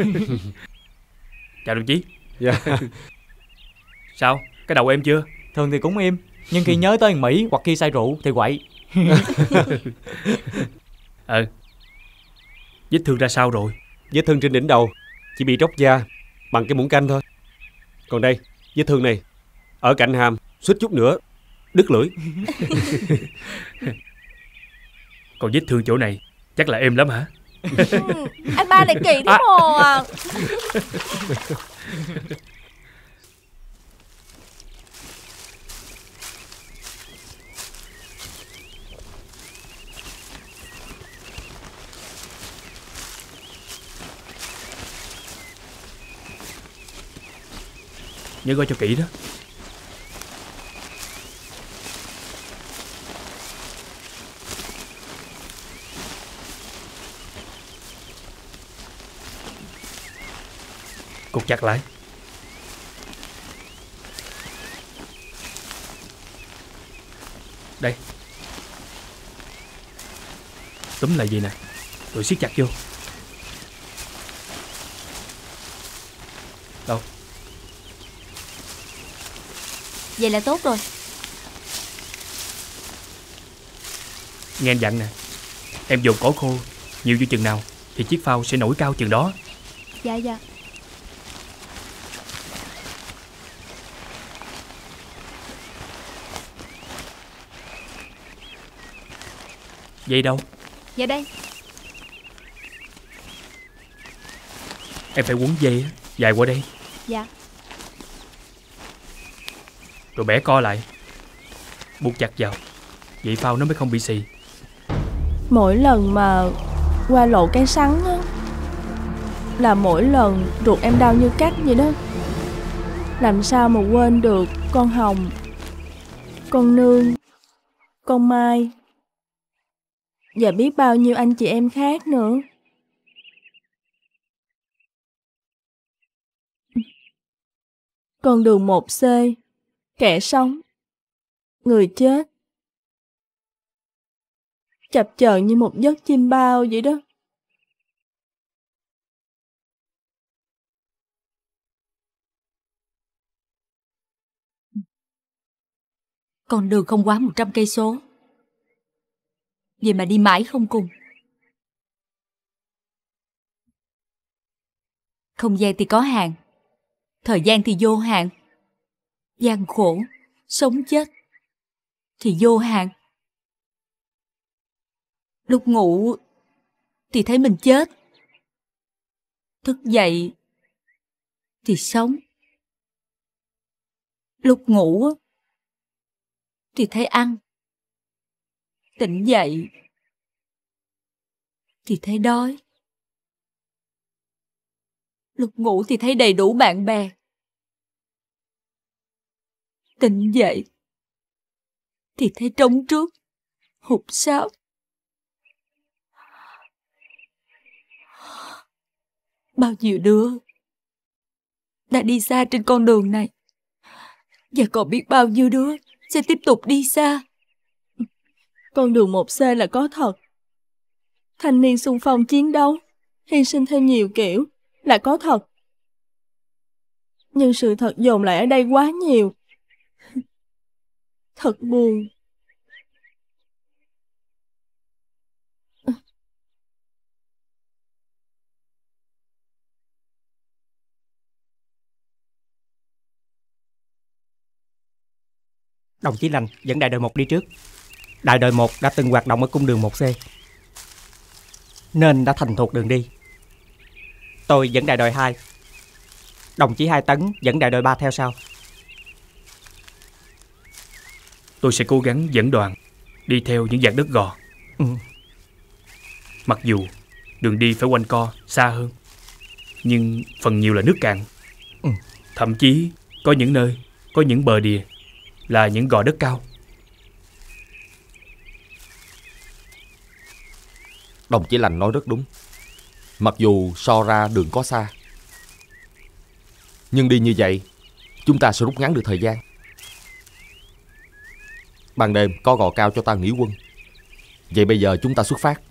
Chào đồng chí. Dạ. Sao? Cái đầu em chưa? Thường thì cũng im, nhưng khi nhớ tới thằng Mỹ hoặc khi say rượu thì quậy. Ờ. Vết thương ra sao rồi? Vết thương trên đỉnh đầu, chỉ bị tróc da bằng cái muỗng canh thôi. Còn đây, vết thương này ở cạnh hàm, suýt chút nữa đứt lưỡi. Còn vết thương chỗ này chắc là êm lắm hả? Ừ, anh ba này kỳ thế à. Mồ à. Nhớ coi cho kỹ đó. Cột chặt lại. Đây. Túm lại gì nè, rồi siết chặt vô. Đâu? Vậy là tốt rồi. Nghe anh dặn nè, em dồn cỏ khô nhiều vô chừng nào thì chiếc phao sẽ nổi cao chừng đó. Dạ dạ. Dây đâu? Dạ đây. Em phải quấn dây dài qua đây. Dạ. Rồi bẻ co lại, buộc chặt vào, vậy phao nó mới không bị xì. Mỗi lần mà qua lộ cái sắn á, là mỗi lần ruột em đau như cắt vậy đó. Làm sao mà quên được con Hồng, con Nương, con Mai và biết bao nhiêu anh chị em khác nữa. Con đường một C, kẻ sống, người chết, chập chờn như một giấc chim bao vậy đó. Con đường không quá một trăm cây số, vậy mà đi mãi không cùng. Không gian thì có hạn, thời gian thì vô hạn. Gian khổ, sống chết thì vô hạn. Lúc ngủ thì thấy mình chết, thức dậy thì sống. Lúc ngủ thì thấy ăn, tỉnh dậy thì thấy đói. Lúc ngủ thì thấy đầy đủ bạn bè, tỉnh dậy thì thấy trống trước, hụt sáo. Bao nhiêu đứa đã đi xa trên con đường này, và còn biết bao nhiêu đứa sẽ tiếp tục đi xa. Con đường một C là có thật. Thanh niên xung phong chiến đấu, hy sinh theo nhiều kiểu là có thật. Nhưng sự thật dồn lại ở đây quá nhiều. Thật buồn. Đồng chí Lành dẫn đại đội một đi trước. Đại đội một đã từng hoạt động ở cung đường một C, nên đã thành thục đường đi. Tôi dẫn đại đội hai. Đồng chí Hai Tấn dẫn đại đội ba theo sau. Tôi sẽ cố gắng dẫn đoàn đi theo những vạt đất gò. Ừ. Mặc dù đường đi phải quanh co xa hơn, nhưng phần nhiều là nước cạn. Ừ. Thậm chí có những nơi, có những bờ đìa là những gò đất cao. Đồng chí Lành nói rất đúng. Mặc dù so ra đường có xa, nhưng đi như vậy chúng ta sẽ rút ngắn được thời gian. Ban đêm có gò cao cho ta nghỉ quân. Vậy bây giờ chúng ta xuất phát.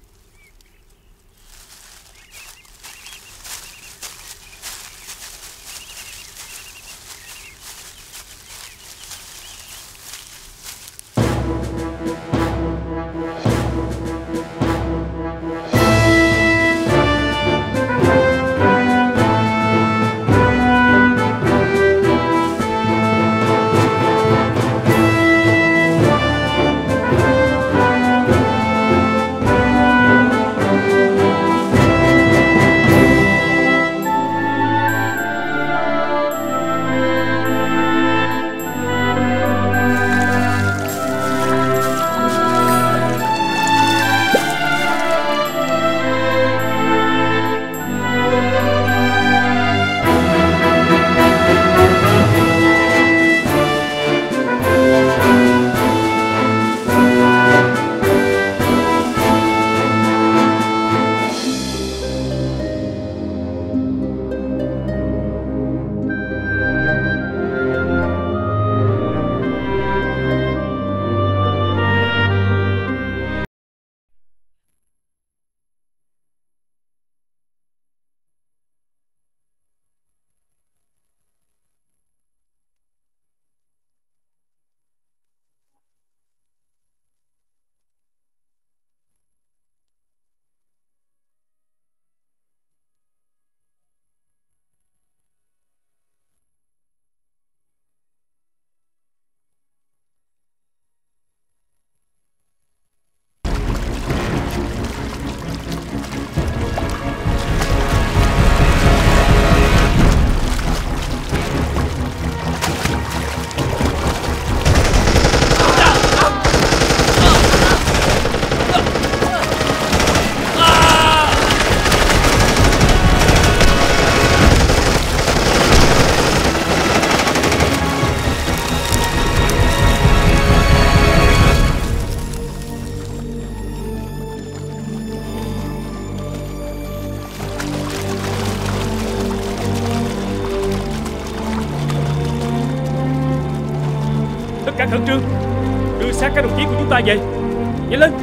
Khẩn trương đưa xác các đồng chí của chúng ta về. Nhanh lên,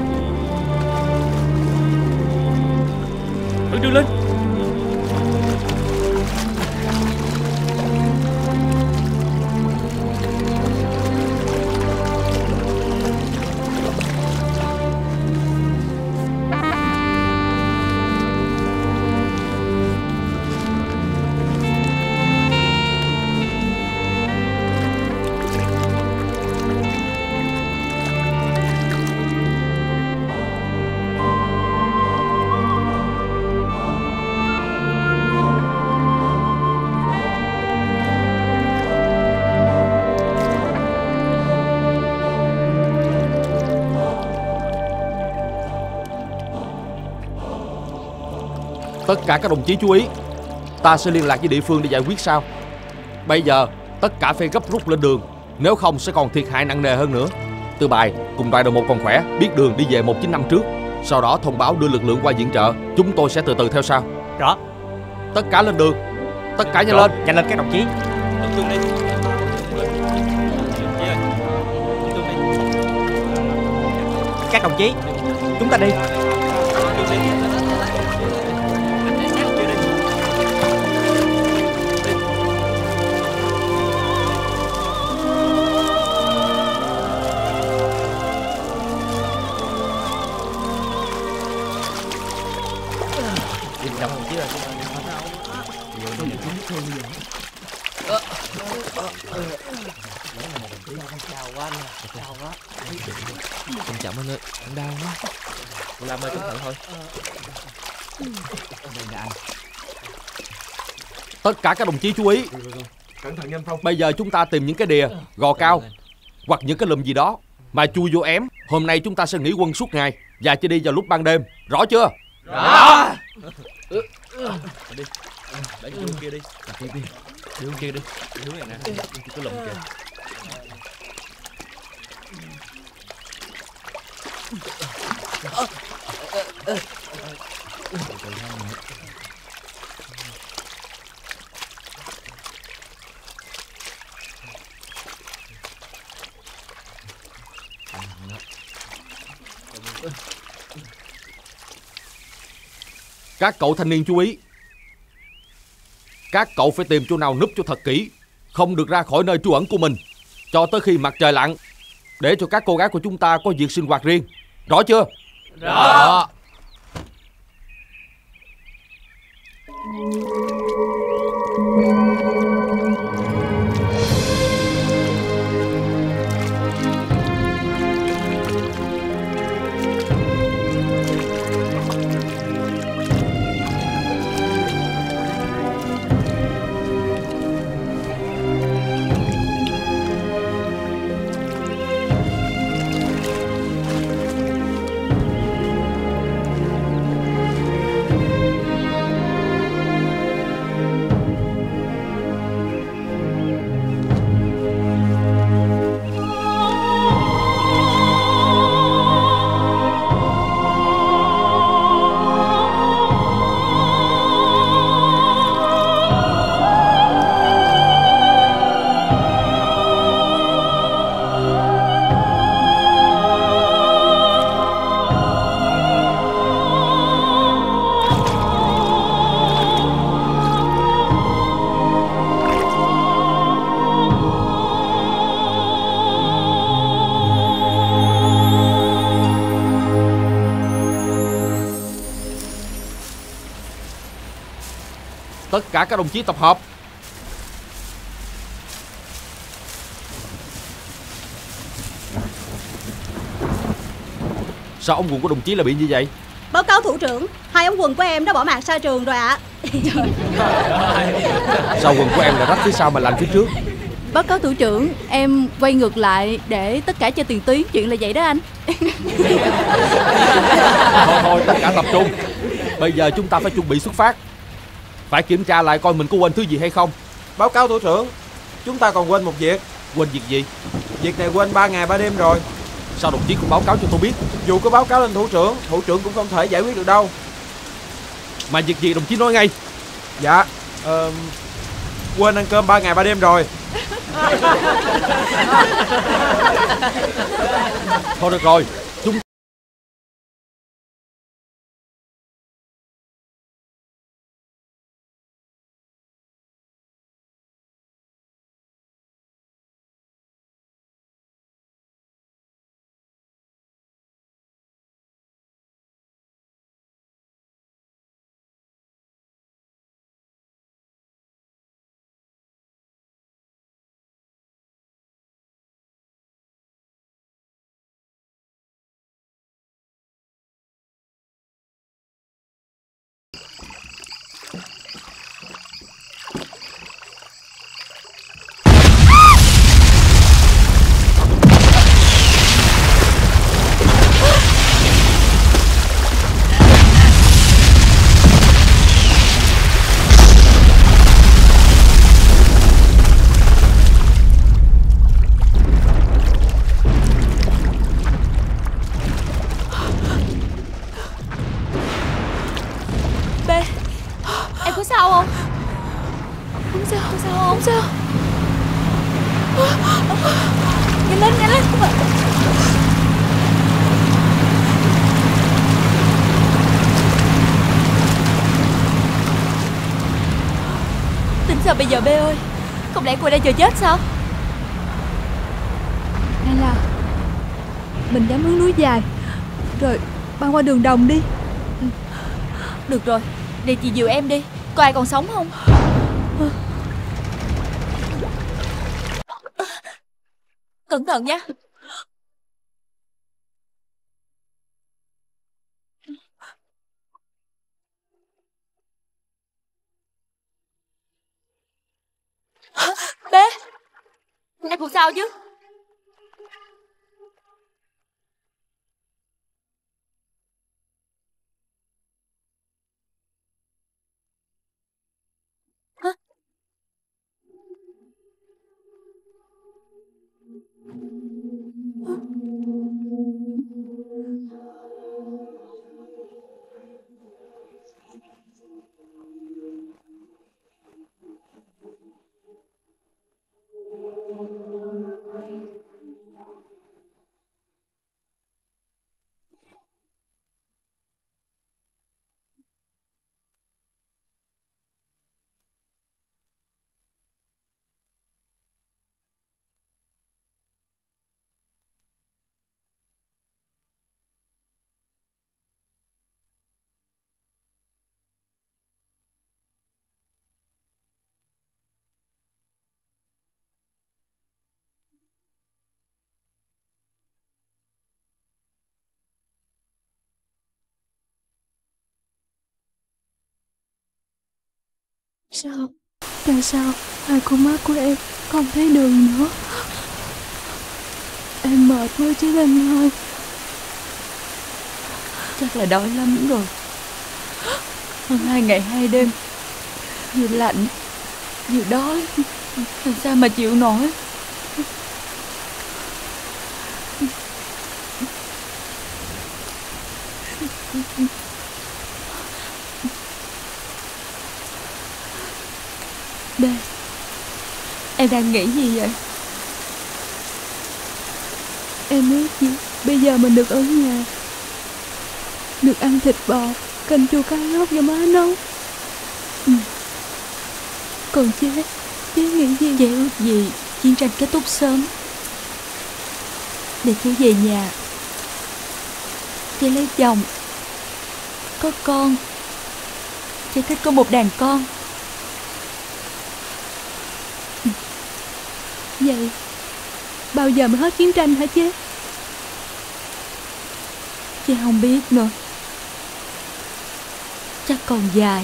khẩn trương lên. Tất cả các đồng chí chú ý, ta sẽ liên lạc với địa phương để giải quyết sau. Bây giờ tất cả phải gấp rút lên đường, nếu không sẽ còn thiệt hại nặng nề hơn nữa. Tư Bài cùng đoàn đội một còn khỏe, biết đường đi về một chín năm trước. Sau đó thông báo đưa lực lượng qua viện trợ, chúng tôi sẽ từ từ theo sau. Rõ. Tất cả lên đường, tất cả nhanh Rõ. lên. Nhanh lên các đồng chí. Các đồng chí, chúng ta đi. Anh chậm anh ơi, anh đau quá. Cô Lam ơi, cẩn thận thôi. Tất cả các đồng chí chú ý. Cẩn thận nhanh Phong. Bây giờ chúng ta tìm những cái đìa, gò cao hoặc những cái lùm gì đó mà chui vô ém. Hôm nay chúng ta sẽ nghỉ quân suốt ngày và chỉ đi vào lúc ban đêm. Rõ chưa? Rõ. Đi. Để vô kia đi. Đi đi. Đi hướng kia đi. Đi hướng này nè. Cái lùm kìa. Các cậu thanh niên chú ý. Các cậu phải tìm chỗ nào núp cho thật kỹ, không được ra khỏi nơi trú ẩn của mình cho tới khi mặt trời lặn, để cho các cô gái của chúng ta có việc sinh hoạt riêng. Rõ chưa? Rõ. Tất cả các đồng chí tập hợp. Sao ống quần của đồng chí lại bị như vậy? Báo cáo thủ trưởng, hai ống quần của em đã bỏ mạng xa trường rồi ạ. Sao quần của em lại rách phía sau mà lạnh phía trước? Báo cáo thủ trưởng, em quay ngược lại để tất cả cho tiền tuyến, chuyện là vậy đó anh. Thôi thôi, tất cả tập trung. Bây giờ chúng ta phải chuẩn bị xuất phát. Phải kiểm tra lại coi mình có quên thứ gì hay không. Báo cáo thủ trưởng, chúng ta còn quên một việc. Quên việc gì? Việc này quên ba ngày ba đêm rồi. Sao đồng chí không báo cáo cho tôi biết? Dù có báo cáo lên thủ trưởng, thủ trưởng cũng không thể giải quyết được đâu. Mà việc gì đồng chí nói ngay. Dạ, uh, quên ăn cơm ba ngày ba đêm rồi. Thôi được rồi, chúng Nhanh lên, nhanh lên. Tính sao bây giờ B ơi? Không lẽ cô ấy đã chờ chết sao? Hay là mình dám hướng núi dài rồi băng qua đường đồng đi. Được rồi, để chị dìu em đi. Có ai còn sống không? Cẩn thận nha. Bé, em không sao chứ? Hả? Sao? Tại sao hai con mắt của em không thấy đường nữa? Em mệt quá chứ Linh ơi. Chắc là đói lắm rồi. Hơn hai ngày hai đêm, vừa lạnh vừa đói, làm sao mà chịu nổi. Đây, em đang nghĩ gì vậy? Em ước gì bây giờ mình được ở nhà, được ăn thịt bò, canh chua cá lóc do má nấu. Ừ. Còn chế, chế nghĩ gì? Chế ước gì chiến tranh kết thúc sớm để chế về nhà, chế lấy chồng, có con. Chế thích có một đàn con. Vậy bao giờ mới hết chiến tranh hả chế? Chế không biết nữa. Chắc còn dài.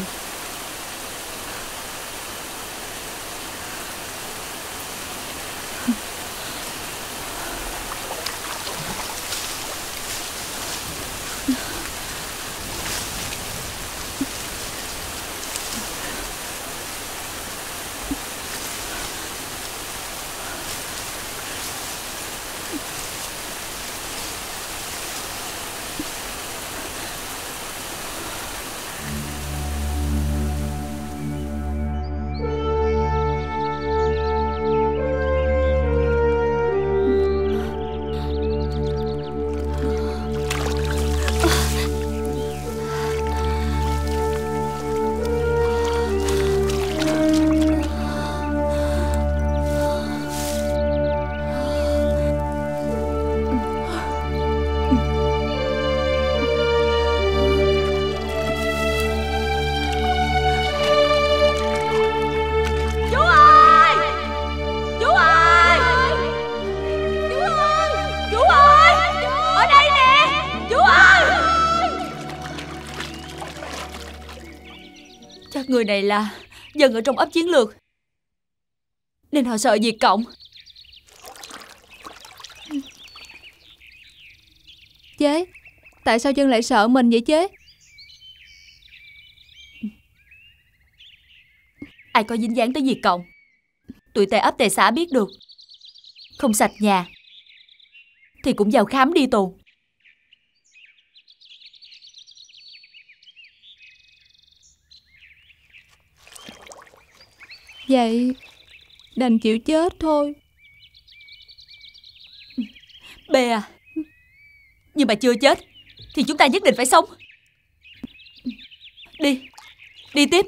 Người này là dân ở trong ấp chiến lược, nên họ sợ Việt Cộng. Chế, tại sao dân lại sợ mình vậy chế? Ai có dính dáng tới Việt Cộng, tụi tề ấp tề xã biết được, không sạch nhà thì cũng vào khám đi tù. Vậy đành chịu chết thôi. Bê à, nhưng mà chưa chết thì chúng ta nhất định phải sống. Đi, đi tiếp.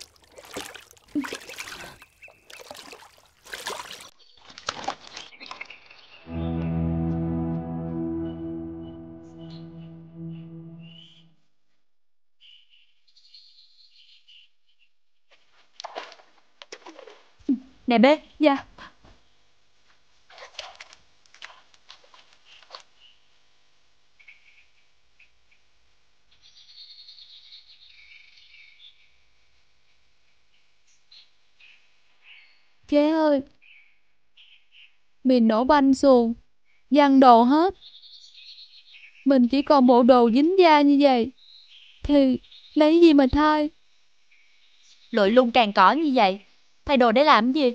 Nè Bê. Dạ. Chế ơi, mình nổ banh xuồng, văng đồ hết. Mình chỉ còn bộ đồ dính da như vậy thì lấy gì mà thay? Lội lung càng cỏ như vậy, thay đồ để làm gì?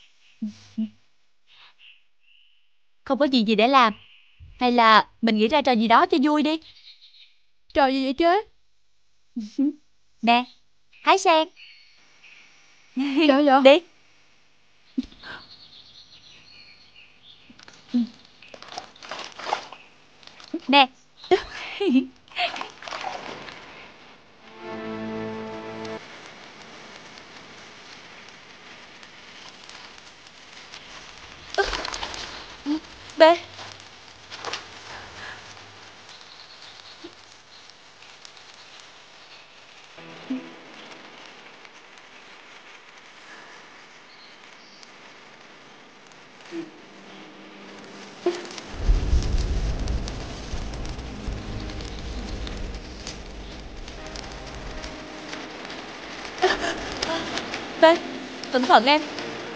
Không có gì gì để làm, hay là mình nghĩ ra trò gì đó cho vui đi. Trò gì vậy chế? Nè, hái sen. Dạ dạ. Đi. Nè. Bê. B, cẩn thận em.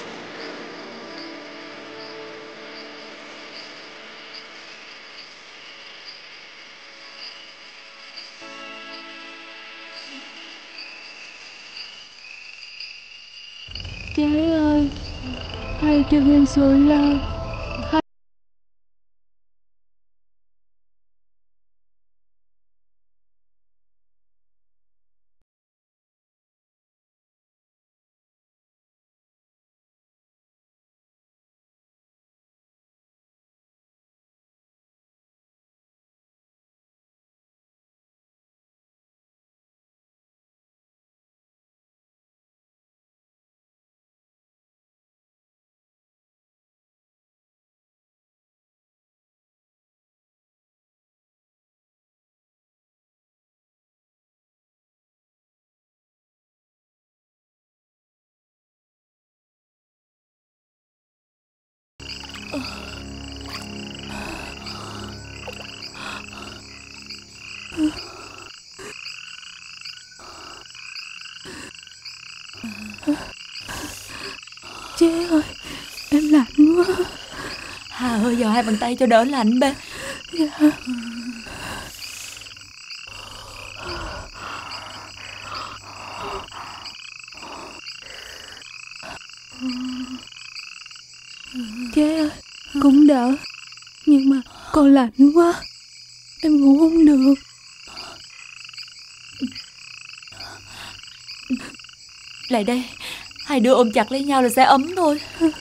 Chế ơi, hai chân em sụi lên. Hai... Chế ơi, em lạnh quá. Hà ơi, giờ hai bàn tay cho đỡ lạnh bé. Dạ. Chế ơi, cũng đỡ. Nhưng mà còn lạnh quá. Em ngủ không được. Lại đây, hai đứa ôm chặt lấy nhau là sẽ ấm thôi.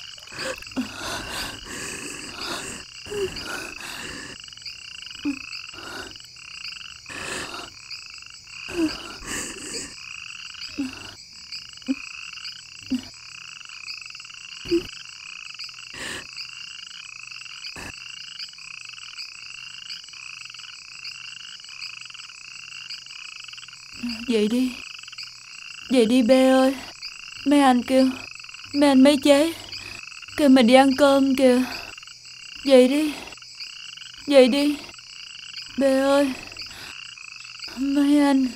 Vậy đi, vậy đi bé ơi. Mấy anh kêu, mấy anh mấy chế kêu mình đi ăn cơm kìa. Vậy đi, vậy đi bé ơi. Mấy anh,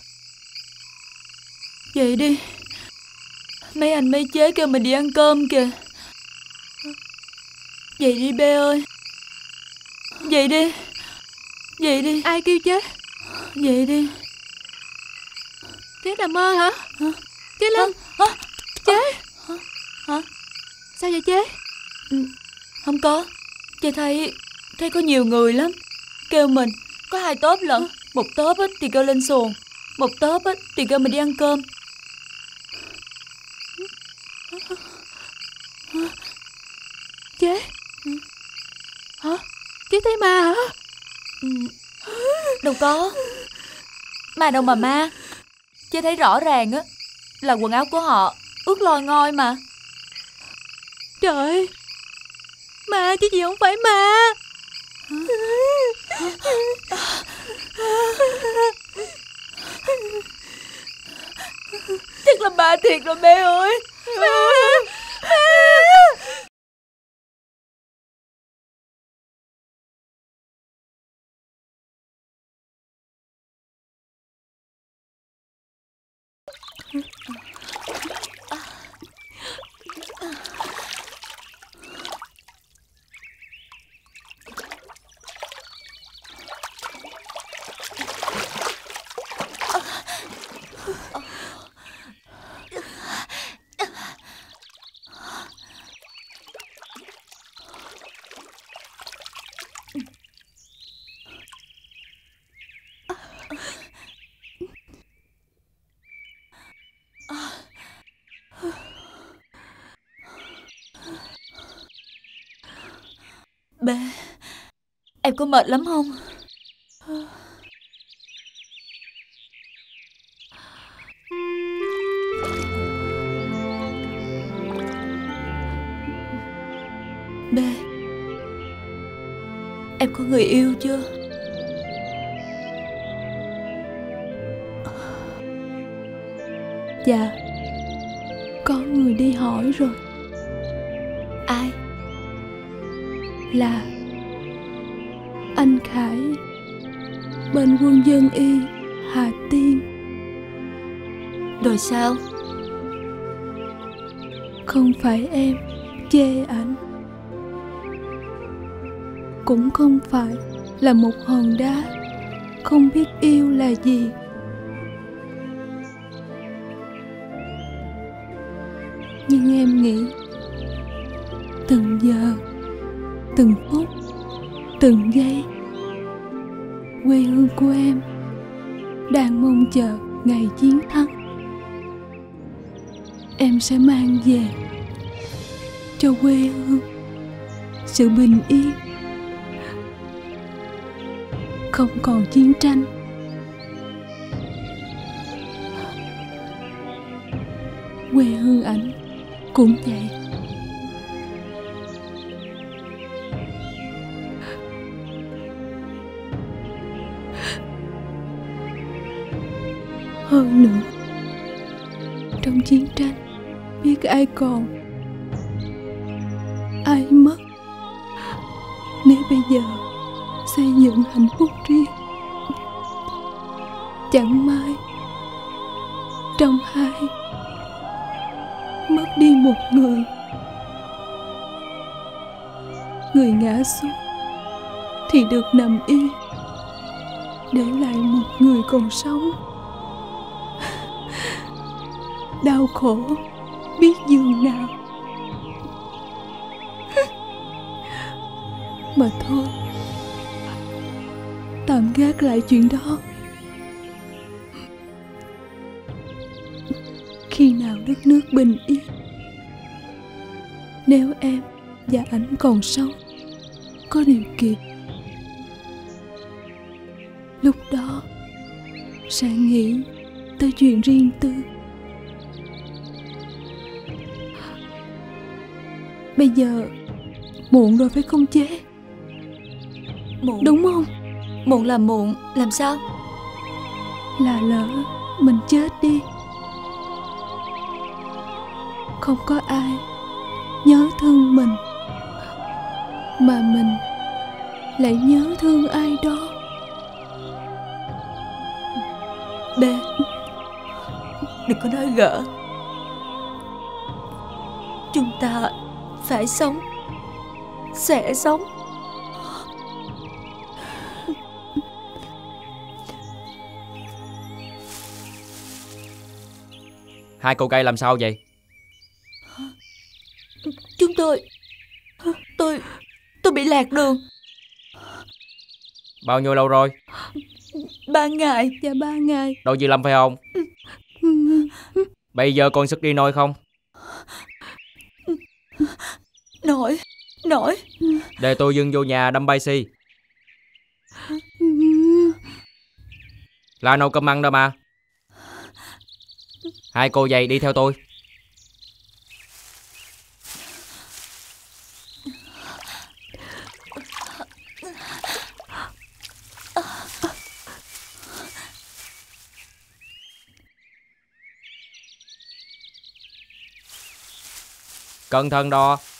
vậy đi, mấy anh mấy chế kêu mình đi ăn cơm kìa. Vậy đi bé ơi. Vậy đi, vậy đi. Ai kêu chế? Vậy đi. Chế nằm mơ hả? Hả? Chế Linh. Hả? Chế. Hả? Sao vậy chế? Không có. Chế thấy thấy có nhiều người lắm kêu mình. Có hai tốp lận. Một tốp thì kêu lên xuồng, một tốp thì kêu mình đi ăn cơm. Chế. Hả? Chế thấy ma hả? Đâu có. Ma đâu mà ma. Chế thấy rõ ràng á là quần áo của họ ướt loi ngoi mà. Trời, ma chứ gì không phải ma. Chắc là ma thiệt rồi bé ơi. Ma, ma. Bé, em có mệt lắm không? Bé, em có người yêu chưa? Dạ, có người đi hỏi rồi. Ai? Là anh Khải, bên quân dân y Hà Tiên. Rồi sao? Không phải em chê ảnh, cũng không phải là một hòn đá không biết yêu là gì. Nhưng em nghĩ từng giờ, từng phút, từng giây, quê hương của em đang mong chờ ngày chiến thắng. Em sẽ mang về cho quê hương sự bình yên, không còn chiến tranh. Quê hương ảnh cũng vậy. Hơn nữa, trong chiến tranh biết ai còn, ai mất. Nếu bây giờ xây dựng hạnh phúc riêng, chẳng may trong hai mất đi một người, người ngã xuống thì được nằm yên, để lại một người còn sống. Đau khổ biết giường nào. Mà thôi, tạm gác lại chuyện đó. Khi nào đất nước bình yên, nếu em và ảnh còn sống, có điều kiện, lúc đó sẽ nghĩ tới chuyện riêng tư. Bây giờ muộn rồi phải không chế? Muộn. Đúng không? Muộn là muộn, làm sao? Là lỡ mình chết đi, không có ai nhớ thương mình, mà mình lại nhớ thương ai đó. Bé, đừng có nói gỡ. Chúng ta phải sống, sẽ sống. Hai cô cây làm sao vậy? Chúng tôi Tôi Tôi bị lạc đường. Bao nhiêu lâu rồi? Ba ngày. Dạ ba ngày. Đâu Dư Lâm phải không? Bây giờ còn sức đi nổi không? Nổi Nổi Để tôi dừng vô nhà đâm bay si. Là nấu cơm ăn đó mà. Hai cô dậy đi theo tôi. Cẩn thận đó.